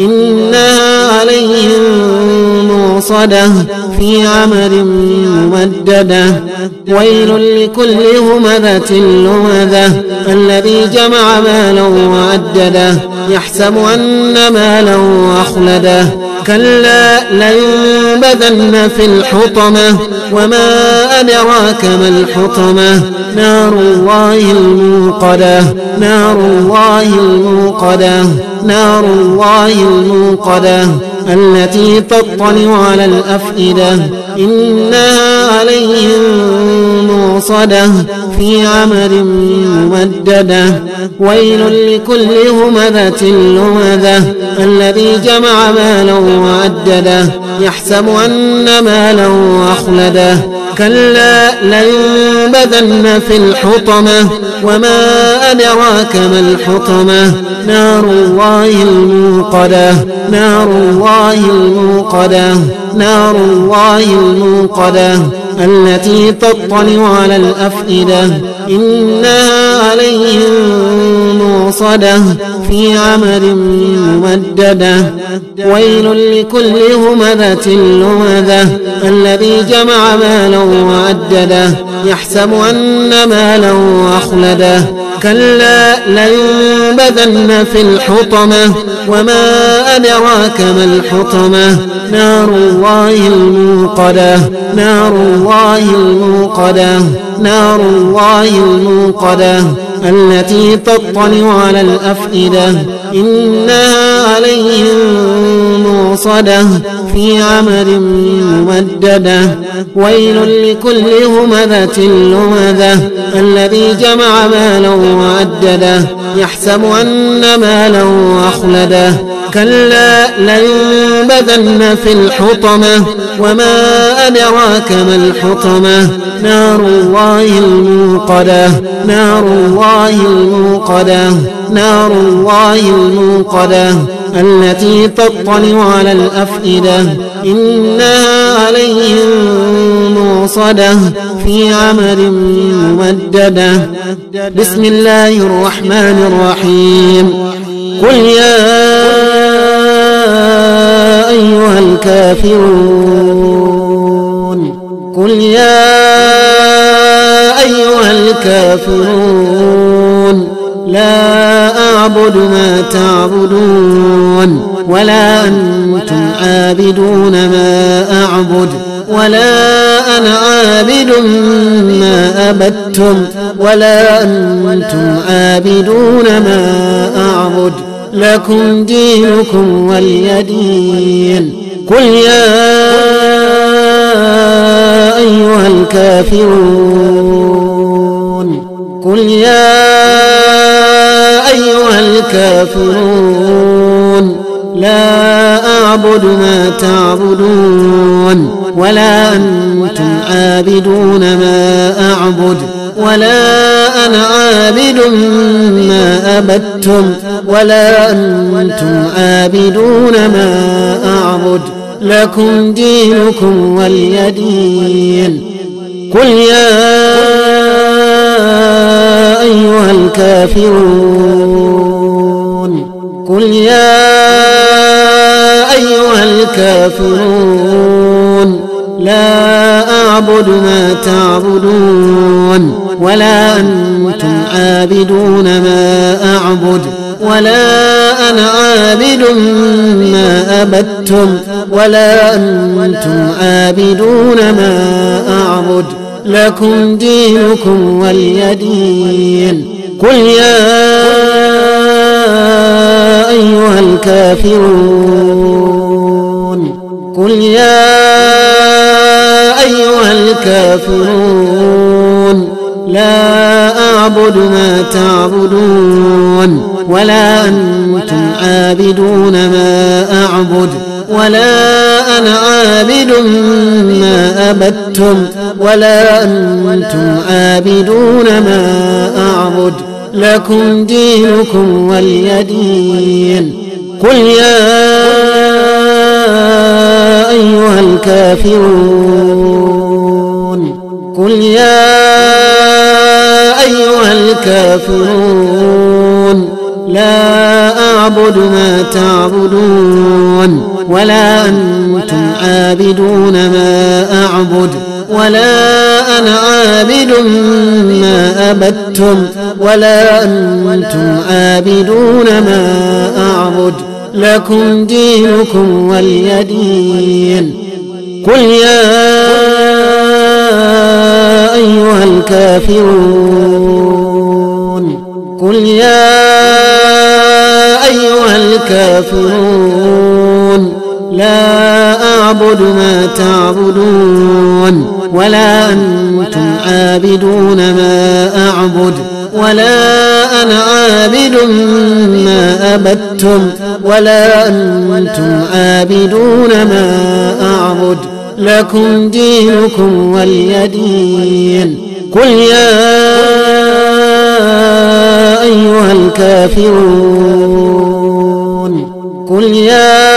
إنها عليهم موصدة في عمد ممددة. ويل لكل همزة لمزة الذي جمع مالا وعدده يحسب أن ماله أخلده كلا لينبذن في الحطمة وما أدراك ما الحطمة نار الله الموقدة نار الله الموقدة نار الله الموقدة التي تطلع على الأفئدة إنها عليهم موصدة في عمد ممددة. ويل لكل همزة لمزة الذي جمع مالا وعدده يحسب أن ماله أخلده كلا لينبذن في الحطمة وما أدراك ما الحطمة نار الله الموقدة نار الله الموقدة نار الله الموقدة التي تطلع على الأفئدة إنها عليهم موصدة في عمد ممددة. ويل لكل همزة لمزة الذي جمع مالا وعدده يحسب أن ماله أخلده كلا لينبذن في الحطمة وما أدراك ما الحطمة نار الله الموقدة نار الله الموقدة نار الله الموقدة التي تطلع على الأفئدة إنها عليهم موصدة في عمد ممددة. ويل لكل همزة لمزة الذي جمع مالا وعدده يحسب أن ماله أخلده كلا لينبذن في الحطمة وما أدراك ما الحطمة نار الله الموقدة نار الله الموقدة نار الله الموقدة التي تطلع على الأفئدة إنها عليهم موصدة في عمد ممددة. بسم الله الرحمن الرحيم. قل يا أيها الكافرون قل يا أيها الكافرون لا أعبد ما ولا أنتم عابدون ما أعبد ولا أنا عابد ما عبدتم ولا أنتم عابدون ما أعبد لكم دينكم ولي دين. قل يا أيها الكافرون قل يا أيها الكافرون لا أعبد ما تعبدون ولا أنتم عابدون ما أعبد ولا أنا عابد ما عبدتم ولا أنتم عابدون ما أعبد لكم دينكم ولي دين. قل يا أيها الكافرون قل يا أيها الكافرون لا أعبد ما تعبدون ولا أنتم عابدون ما أعبد ولا أنا عابد ما عبدتم ولا أنتم عابدون ما أعبد لكم دينكم ولي دين. قل يا أيها الكافرون قل يا أيها الكافرون لا أعبد ما تعبدون ولا أنتم عابدون ما أعبد ولا أنا عابد ما عبدتم ولا أنتم عابدون ما أعبد لكم دينكم ولي دين. قل يا أيها الكافرون قل يا أيها الكافرون لا أعبد ما تعبدون ولا أنتم عابدون ما أعبد ولا أنا عابد ما عبدتم ولا أنتم عابدون ما أعبد لكم دينكم ولي دين. قل يا أيها الكافرون قل يا أيها الكافرون لا أعبد ما تعبدون ولا أنتم عابدون ما أعبد ولا أنا عابد ما عبدتم ولا أنتم عابدون ما أعبد لكم دينكم ولي دين. قل يا أيها الكافرون قل يا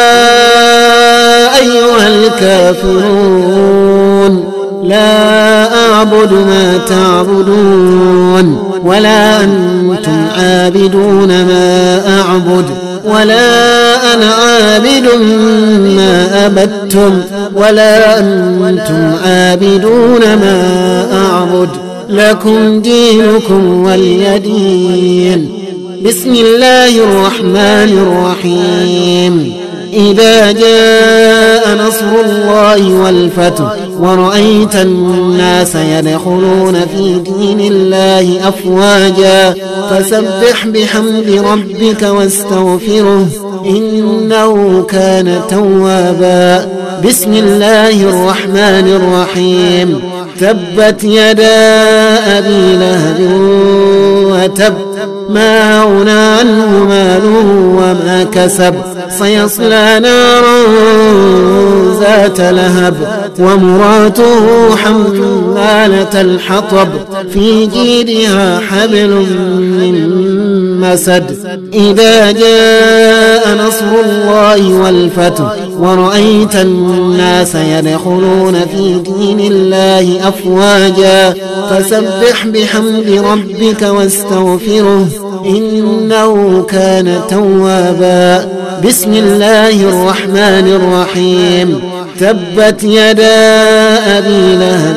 أيها الكافرون لا أعبد ما تعبدون ولا أنتم عابدون ما أعبد ولا أنا عابد ما عبدتم ولا أنتم عابدون ما أعبد لكم دينكم ولي دين. بسم الله الرحمن الرحيم. إذا جاء نصر الله والفتح ورأيت الناس يدخلون في دين الله أفواجا فسبح بحمد ربك واستغفره إنه كان توابا. بسم الله الرحمن الرحيم. تبت يدا أبي لهب وتب ما أغنى عنه ماله وما كسب سيصلى نارا ذات لهب وامرأته حمالة الحطب في جيدها حبل من مسد. إذا جاء نصر الله والفتح ورأيت الناس يدخلون في دين الله أفواجا فسبح بحمد ربك واستغفره إنه كان توابا. بسم الله الرحمن الرحيم تبت يدا أبي لهب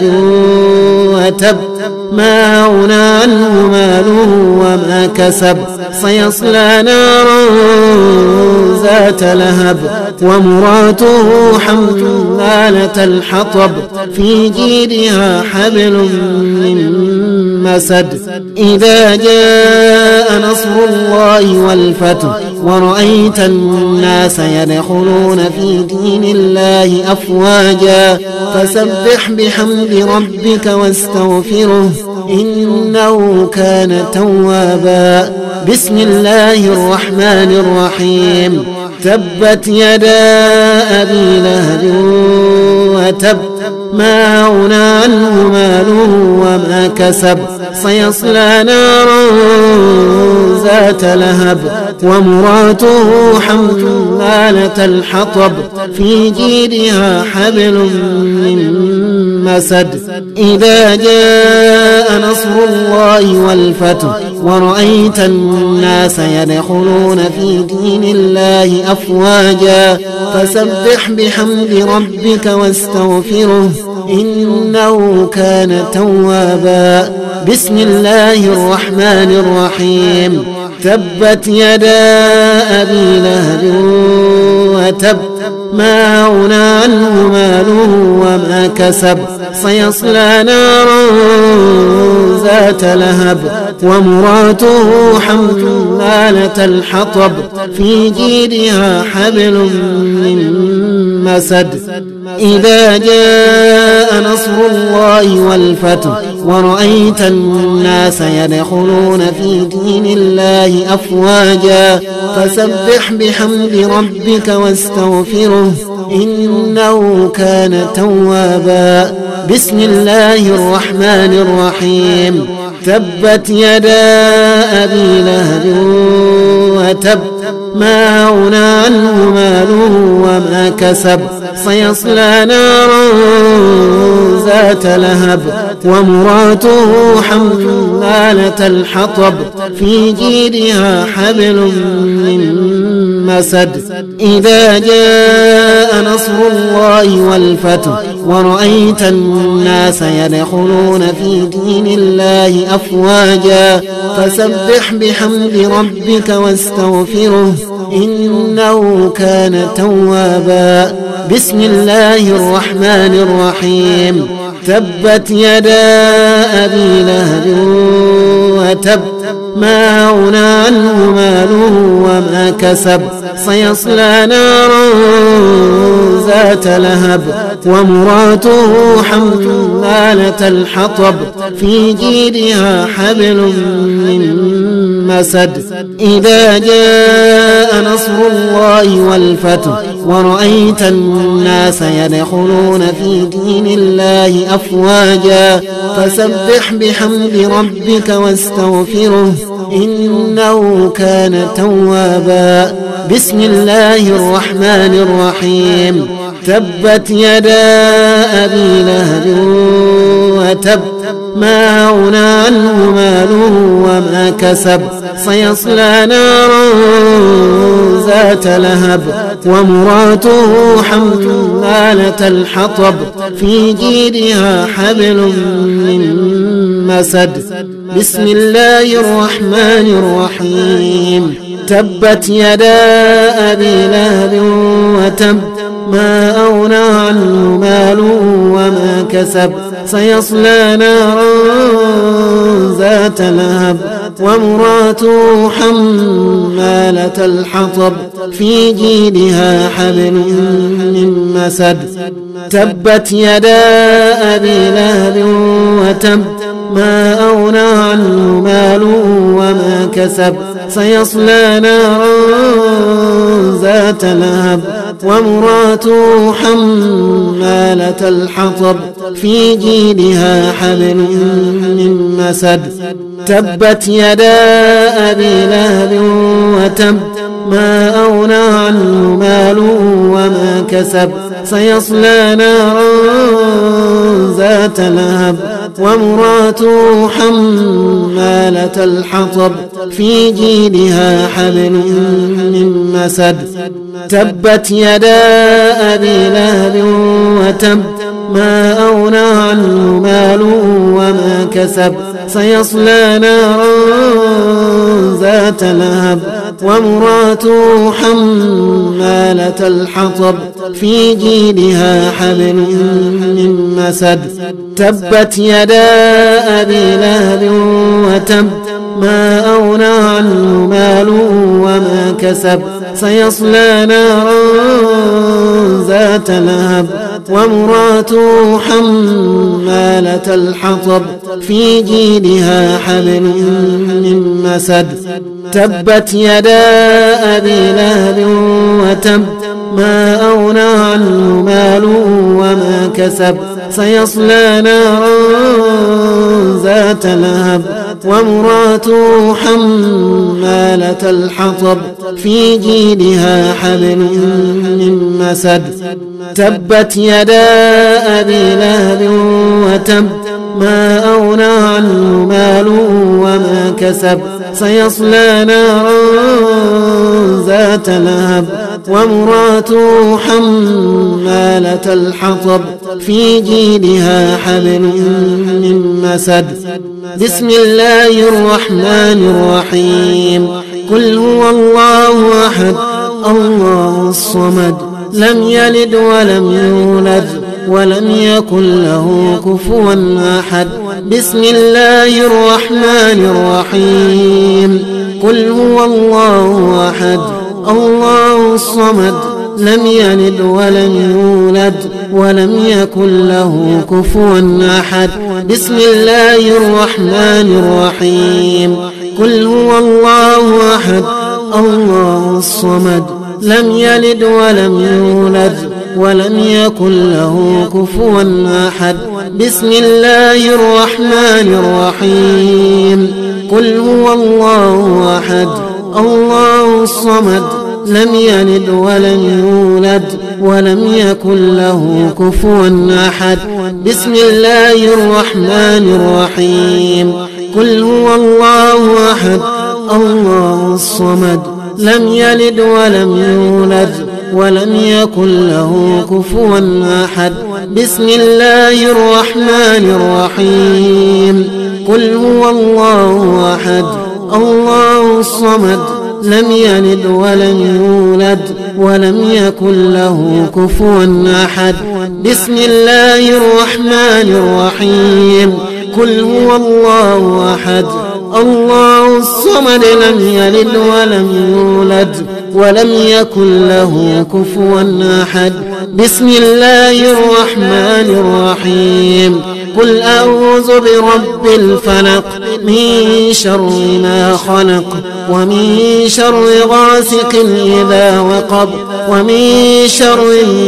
وتب ما أغنى عنه ماله وما كسب سيصلى نارا ذات لهب وامرأته حمالة الحطب في جيدها حبل من مسد إذا جاء نصر الله والفتح ورأيت الناس يدخلون في دين الله أفواجا فسبح بحمد ربك واستغفره إنه كان توابا بسم الله الرحمن الرحيم تبت يدا أبي لهب وتب ما أغنى عنه ماله وما كسب سيصلى نارا ذات لهب وامرأته حمالة الحطب في جيدها حبل من مسد إذا جاء نصر الله والفتح ورأيت الناس يدخلون في دين الله أفواجا فسبح بحمد ربك واستغفره إنه كان توابا بسم الله الرحمن الرحيم تبت يدا أبي لهب وتب ما أغنى عنه ماله وما كسب سيصلى نارا ذات لهب وامرأته حمالة الحطب في جيدها حبل من مسد إذا جاء نصر الله والفتح ورأيت الناس يدخلون في دين الله أفواجا فسبح بحمد ربك واستغفره إنه كان توابا بسم الله الرحمن الرحيم تبت يدا أبي لهب وتب ما أغنى عنه ماله وما كسب سيصلى نارا ذات لهب وامرأته حمالة الحطب في جيدها حبل من مسد إذا جاء نصر الله والفتح ورأيت الناس يدخلون في دين الله أفواجا فسبح بحمد ربك واستغفره إنه كان توابا بسم الله الرحمن الرحيم تبت يدا أبي لهب وتب ما أغنى عنه ماله وما كسب سيصلى نارا ذات لهب وامرأته حمالة الحطب في جيدها حبل من مسد إذا جاء نصر الله والفتح ورأيت الناس يدخلون في دين الله أفواجا فسبح بحمد ربك واستغفره إنه كان توابا بسم الله الرحمن الرحيم تبت يدا أبي لهب وتب ما أغنى عنه ماله وما كسب سيصلى نارا ذات لهب وامرأته حمالة الحطب في جيدها حبل من مسد بسم الله الرحمن الرحيم تبت يدا أبي لهب وتب ما أغنى عنه ماله وما كسب سيصلى نارا ذات لهب وامرأته حمالة الحطب في جيدها حبل من مسد تبت يدا أبي لهب وتب ما أغنى عنه ماله وما كسب سيصلى نارا ذات لهب وامرأته حمالة الحطب في جيدها حبل من مسد تبت يدا أبي لهب وتب ما أغنى عنه ماله وما كسب سيصلى نارا ذات لهب وامراته حمالة الحطب في جيدها حبل من مسد تبت يدا أبي لهب وتب ما أغنى عنه ماله وما كسب سيصلى نارا ذات لهب وامراته حمالة الحطب في جيدها حبل من مسد تبت يدا أبي لهب وتب ما أغنى عنه ماله وما كسب سيصلى نارا ذات لهب وامراته حمالة الحطب في جيدها حبل من مسد تبت يدا أبي لهب وتب ما أغنى عنه ماله وما كسب سيصلى نارا ذات لهب وامراته حمالة الحطب في جيدها حبل من مسد تبت يدا أبي لهب وتب ما أغنى عنه ماله وما كسب سيصلى نارا ذات لهب وامراته حمالة الحطب في جيدها حبل من مسد بسم الله الرحمن الرحيم قل هو الله أحد الله الصمد لم يلد ولم يولد ولم يكن له كفوا أحد بسم الله الرحمن الرحيم قل هو الله أحد الله الصمد لم يلد ولم يولد ولم يكن له كفوا أحد بسم الله الرحمن الرحيم قل هو الله أحد الله الصمد لم يلد ولم يولد ولم يكن له كفوا أحد بسم الله الرحمن الرحيم قل هو الله أحد الله الصمد لم يلد ولم يولد ولم يكن له كفوا أحد بسم الله الرحمن الرحيم قل هو الله أحد الله الصمد لم يلد ولم يولد ولم يكن له كفوا أحد بسم الله الرحمن الرحيم قل هو الله أحد الله الصمد لم يلد ولم يولد ولم يكن له كفوا أحد بسم الله الرحمن الرحيم قل هو الله أحد الله الصمد لم يلد ولم يولد ولم يكن له كفوا أحد بسم الله الرحمن الرحيم قل أعوذ برب الفلق من شر ما خلق ومن شر غاسق إذا وقب ومن شر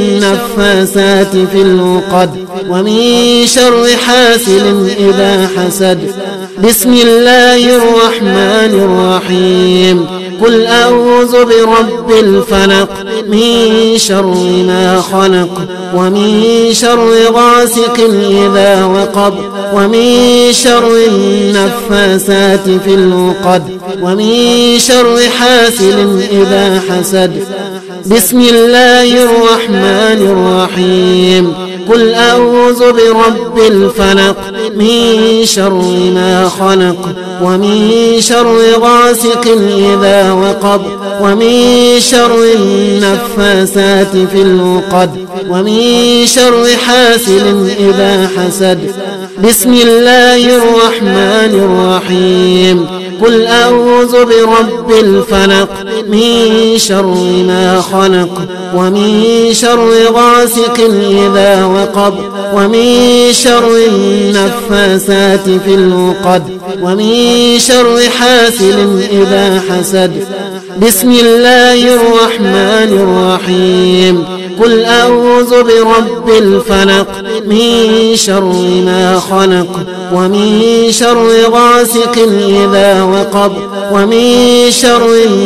النفاثات في العقد ومن شر حاسد إذا حسد بسم الله الرحمن الرحيم قل أعوذ برب الفلق من شر ما خلق ومن شر غاسق إذا وقب ومن شر النفاثات في العقد ومن شر حاسد إذا حسد بسم الله الرحمن الرحيم قل أعوذ برب الفلق من شر ما خلق ومن شر غاسق إذا وقب ومن شر النفاثات في العقد ومن شر حاسد إذا حسد بسم الله الرحمن الرحيم قل أعوذ برب الفلق من شر ما خلق ومن شر غاسق إذا وقب ومن شر النفاثات في العقد ومن شر حاسد إذا حسد بسم الله الرحمن الرحيم قل أعوذ برب الفلق من شر ما خلق ومن شر غاسق إذا وقب ومن شر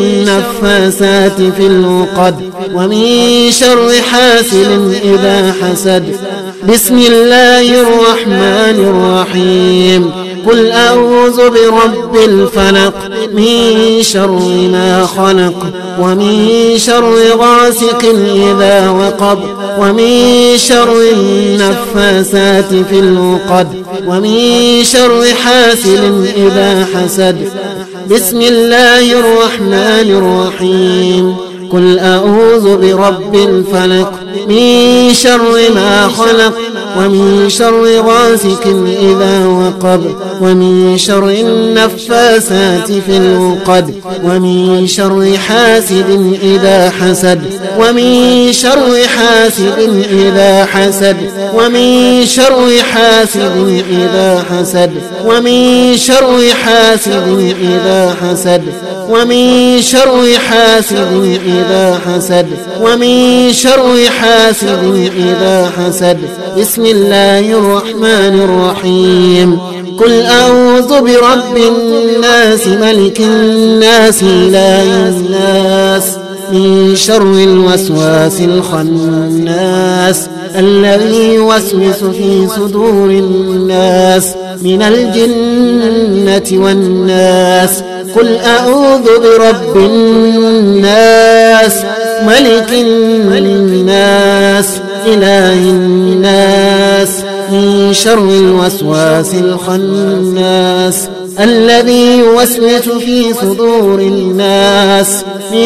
النفاثات في العقد ومن شر حاسد إذا حسد بسم الله الرحمن الرحيم قل أعوذ برب الفلق من شر ما خلق ومن شر غاسق إذا وقب ومن شر النفاثات في العقد ومن شر حاسد إذا حسد بسم الله الرحمن الرحيم قل أعوذ برب الفلق من شر ما خلق ومن شر غاسق إذا وقب ومن شر النفاثات في العقد ومن شر حاسد إذا حسد ومن شر حاسد إذا حسد ومن شر حاسد إذا حسد ومن شر حاسد إذا حسد ومن شر حاسد إذا حسد ومن شر حاسد إذا حسد بسم الله الرحمن الرحيم قل أعوذ برب الناس ملك الناس إله الناس من شر الوسواس الخناس الذي يوسوس في صدور الناس من الجنة والناس قل أعوذ برب الناس ملك الناس إله الناس من شر الوسواس الخناس الذي يوسوس في صدور الناس من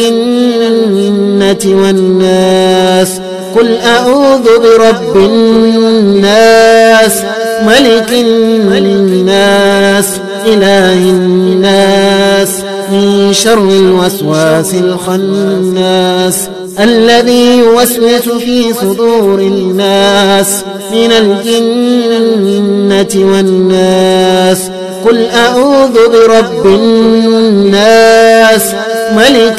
الجنة والناس قل أعوذ برب الناس ملك الناس إله الناس من شر الوسواس الخناس الذي يوسوس في صدور الناس من الجنة والناس قل أعوذ برب الناس ملك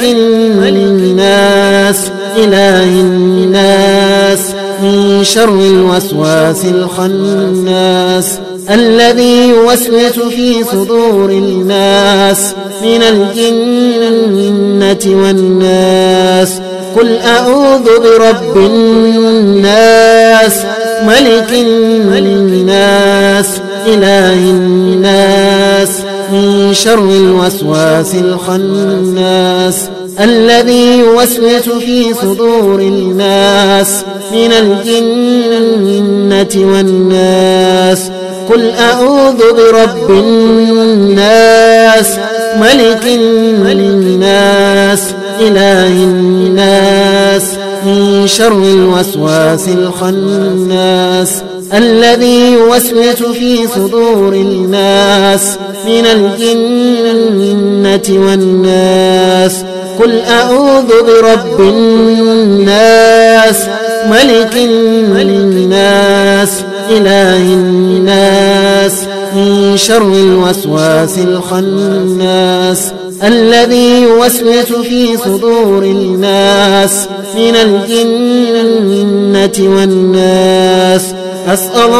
الناس إله الناس من شر الوسواس الخناس الذي يوسوس في صدور الناس من الجنة والناس قل أعوذ برب الناس ملك الناس إله الناس من شر الوسواس الخناس الذي يوسوس في صدور الناس من الجنة والناس قل أعوذ برب الناس ملك الناس إله الناس من شر الوسواس الخناس الذي يوسوس في صدور الناس من الجنة والناس قل أعوذ برب الناس ملك الناس إله الناس من شر الوسواس الخناس الذي يوسوس في صدور الناس من الجنة والناس أسأل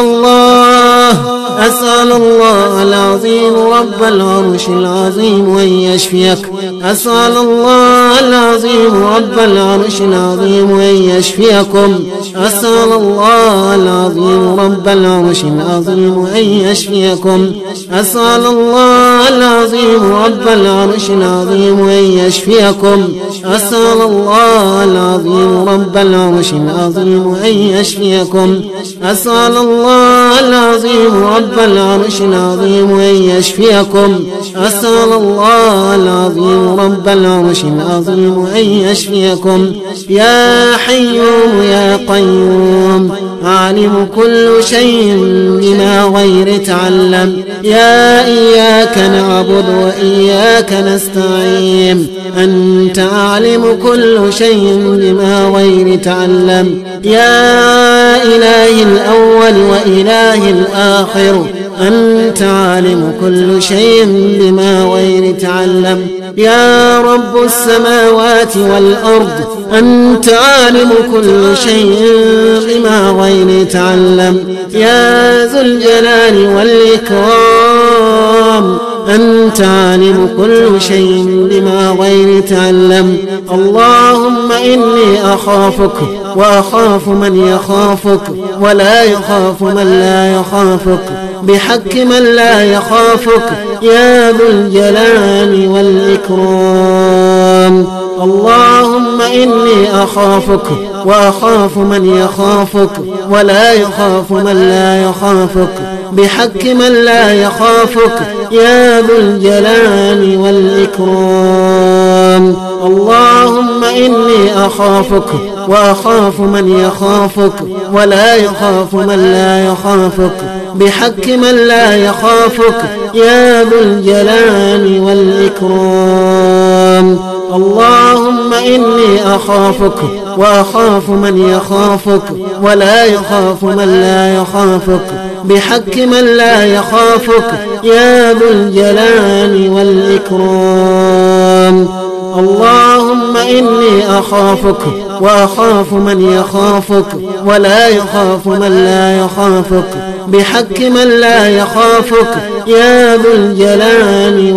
الله العظيم رب العرش العظيم أن يشفيك أسأل الله العظيم رب العرش العظيم أن يشفيكم أسأل الله العظيم رب العرش العظيم أن يشفيكم أسأل الله العظيم رب العرش العظيم أن يشفيكم أسأل الله العظيم رب العرش العظيم أن يشفيكم أسأل الله العظيم رب العرش العظيم أن يشفيكم أسأل الله العظيم رب العرش العظيم أن يشفيكم يا حيوم يا قيوم عالم كل شيء بما غير تعلم يا إياك نعبد وإياك نستعين أنت عالم كل شيء بما غير تعلم يا إله الأول وإله الآخر أنت عالم كل شيء بما غير تعلم يا رب السماوات والأرض أنت عالم كل شيء بما غير تعلم يا ذو الجلال والإكرام أنت عالم كل شيء بما غير تعلم. اللهم إني أخافك وأخاف من يخافك ولا يخاف من لا يخافك بحق من لا يخافك يا ذو الجلال والإكرام. اللهم إني أخافك وأخاف من يخافك ولا يخاف من لا يخافك بحق من لا يخافك يا ذو الجلال والإكرام. اللهم إني أخافك وأخاف من يخافك ولا يخاف من لا يخافك بحق من لا يخافك يا ذو الجلال والإكرام. اللهم إني أخافك وأخاف من يخافك ولا يخاف من لا يخافك بحق من لا يخافك يا ذو الجلال والإكرام. اللهم إني أخافك وأخاف من يخافك ولا يخاف من لا يخافك بحق من لا يخافك يا ذو الجلال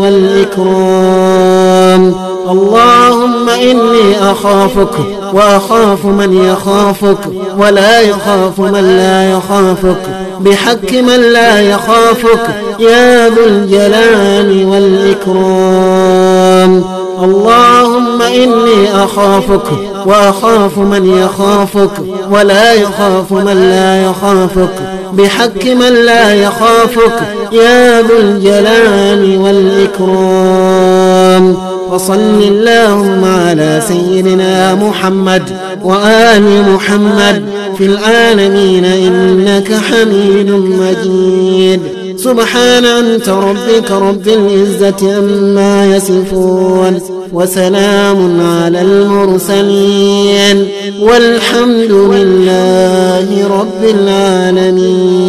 والإكرام. اللهم إني أخافك وأخاف من يخافك ولا يخاف من لا يخافك بحق من لا يخافك يا ذو الجلال والإكرام. اللهم إني أخافك وأخاف من يخافك ولا يخاف من لا يخافك بحق من لا يخافك يا ذو الجلال والإكرام. وصل اللهم على سيدنا محمد وآل محمد في العالمين إنك حميد مجيد. سبحان أنت ربك رب العزة عما يصفون وسلام على المرسلين والحمد لله رب العالمين.